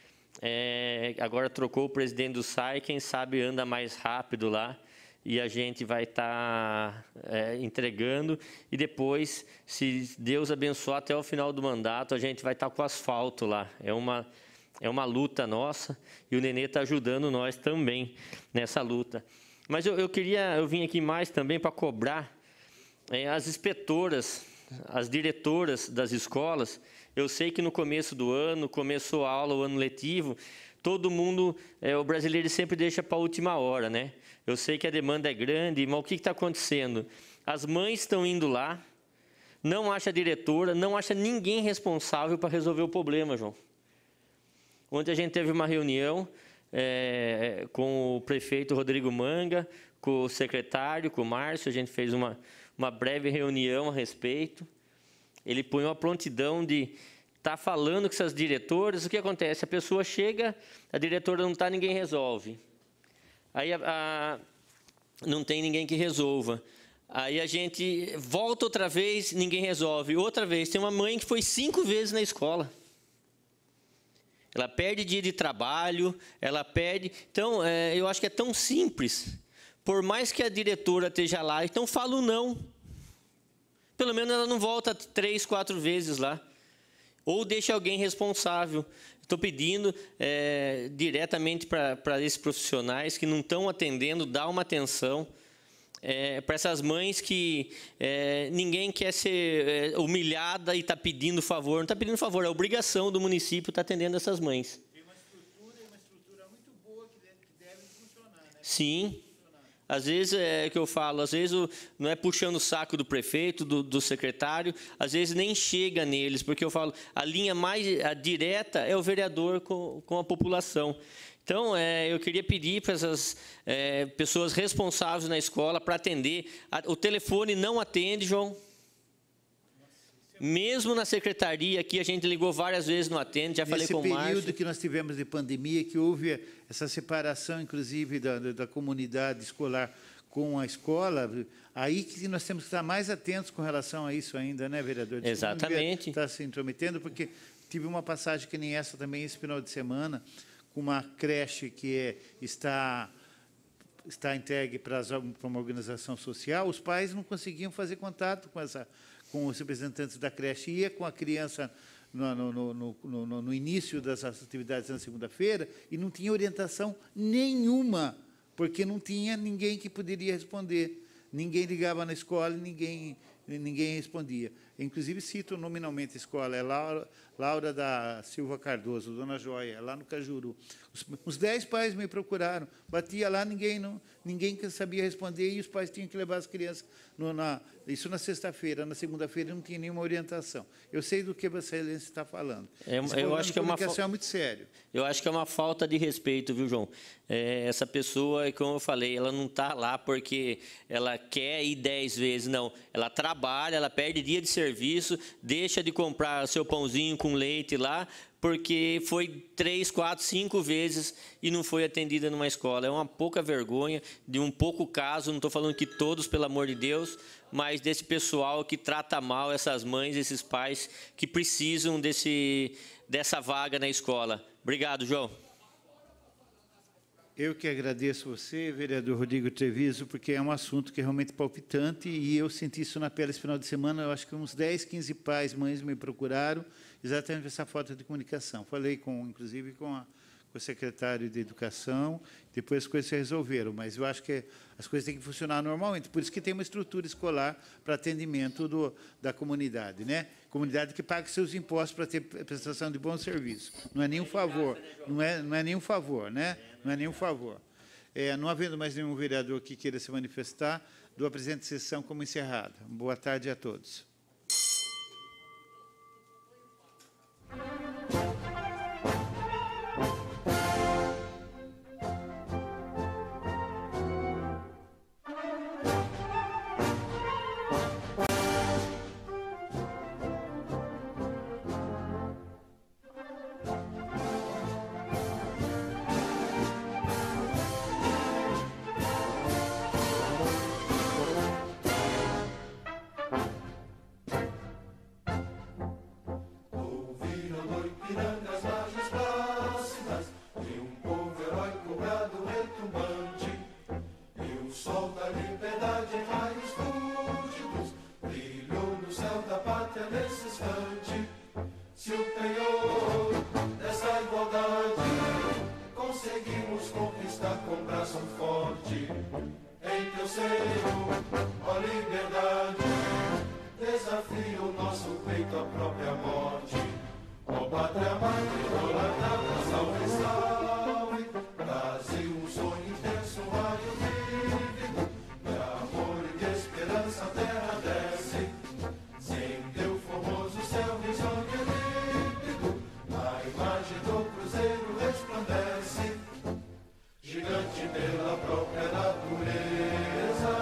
É, agora trocou o presidente do S A I, quem sabe anda mais rápido lá. E a gente vai estar tá, é, entregando, e depois, se Deus abençoar até o final do mandato, a gente vai estar tá com asfalto lá. É uma, é uma luta nossa, e o Nenê está ajudando nós também nessa luta. Mas eu, eu queria, eu vim aqui mais também para cobrar é, as inspetoras, as diretoras das escolas. Eu sei que no começo do ano, começou a aula, o ano letivo, todo mundo, é, o brasileiro sempre deixa para a última hora, né? Eu sei que a demanda é grande, mas o que está acontecendo? As mães estão indo lá, não acha a diretora, não acha ninguém responsável para resolver o problema, João. Ontem a gente teve uma reunião é, com o prefeito Rodrigo Manga, com o secretário, com o Márcio, a gente fez uma, uma breve reunião a respeito. Ele põe uma prontidão de estar tá falando com essas diretoras. O que acontece? A pessoa chega, a diretora não está, ninguém resolve. Aí a, a, não tem ninguém que resolva. Aí a gente volta outra vez, ninguém resolve. Outra vez, tem uma mãe que foi cinco vezes na escola. Ela perde dia de trabalho, ela perde... Então, é, eu acho que é tão simples. Por mais que a diretora esteja lá, então fala o não. Pelo menos ela não volta três, quatro vezes lá. Ou deixa alguém responsável. Estou pedindo é, diretamente para esses profissionais que não estão atendendo, dar uma atenção. é, para essas mães que é, ninguém quer ser é, humilhada e está pedindo favor. Não está pedindo favor, é obrigação do município estar atendendo essas mães. Tem uma estrutura, uma estrutura muito boa que deve, que deve funcionar, né? Sim. Às vezes é que eu falo, às vezes o, não é puxando o saco do prefeito, do, do secretário, às vezes nem chega neles, porque eu falo, a linha mais a direta é o vereador com, com a população. Então, é, eu queria pedir para essas é, pessoas responsáveis na escola para atender. O telefone não atende, João. Mesmo na secretaria aqui, a gente ligou várias vezes, não atende, já falei com o Márcio. Nesse período que nós tivemos de pandemia, que houve essa separação, inclusive, da, da comunidade escolar com a escola, aí que nós temos que estar mais atentos com relação a isso ainda, né, vereador? Exatamente. Está se intrometendo, porque tive uma passagem que nem essa também, esse final de semana, com uma creche que é, está... está entregue para, as, para uma organização social, os pais não conseguiam fazer contato com, essa, com os representantes da creche. Ia com a criança no, no, no, no, no início das atividades na segunda-feira e não tinha orientação nenhuma, porque não tinha ninguém que poderia responder. Ninguém ligava na escola e ninguém, ninguém respondia. Inclusive, cito nominalmente a escola, é Laura, Laura da Silva Cardoso, Dona Joia, lá no Cajuru. Os, uns dez pais me procuraram, batia lá, ninguém, não, ninguém sabia responder, e os pais tinham que levar as crianças, no, na, isso na sexta-feira, na segunda-feira não tinha nenhuma orientação. Eu sei do que você está falando. É, eu acho que é uma é muito sério. Eu acho que é uma falta de respeito, viu, João? É, essa pessoa, como eu falei, ela não está lá porque ela quer ir dez vezes, não. Ela trabalha, ela perde dia de serviço, deixa de comprar seu pãozinho com leite lá, porque foi três, quatro, cinco vezes e não foi atendida numa escola. É uma pouca vergonha, de um pouco caso, não estou falando que todos, pelo amor de Deus, mas desse pessoal que trata mal essas mães, esses pais que precisam desse, dessa vaga na escola. Obrigado, João. Eu que agradeço você, vereador Rodrigo Treviso, porque é um assunto que é realmente palpitante e eu senti isso na pele esse final de semana. Eu acho que uns dez, quinze pais, mães me procuraram exatamente essa falta de comunicação. Falei, com, inclusive, com, a, com o secretário de Educação, depois as coisas se resolveram, mas eu acho que as coisas têm que funcionar normalmente. Por isso que tem uma estrutura escolar para atendimento do, da comunidade, né? Comunidade que paga seus impostos para ter prestação de bom serviço. Não é nenhum favor, não é, não é nenhum favor, né? Não é nenhum favor. É, não havendo mais nenhum vereador que queira se manifestar, dou a presente sessão como encerrada. Boa tarde a todos.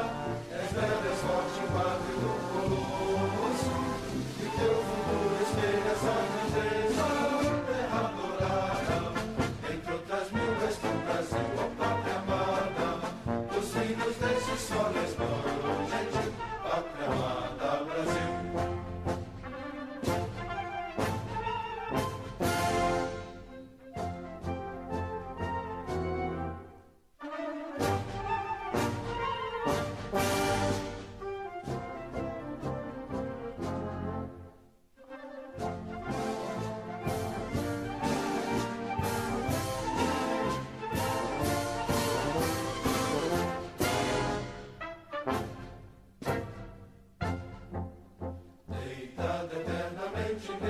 Esperança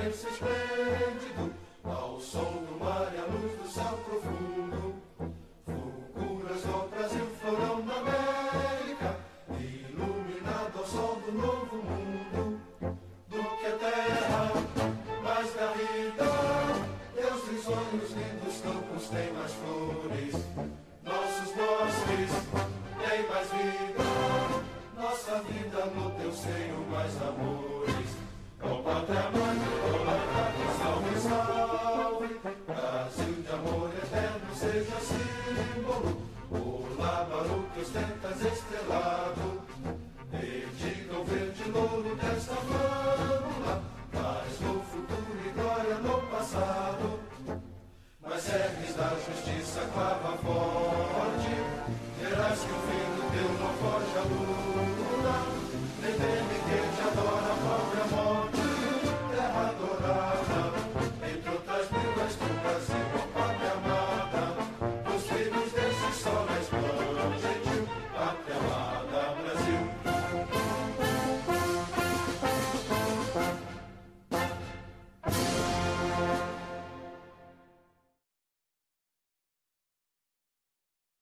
berço esplêndido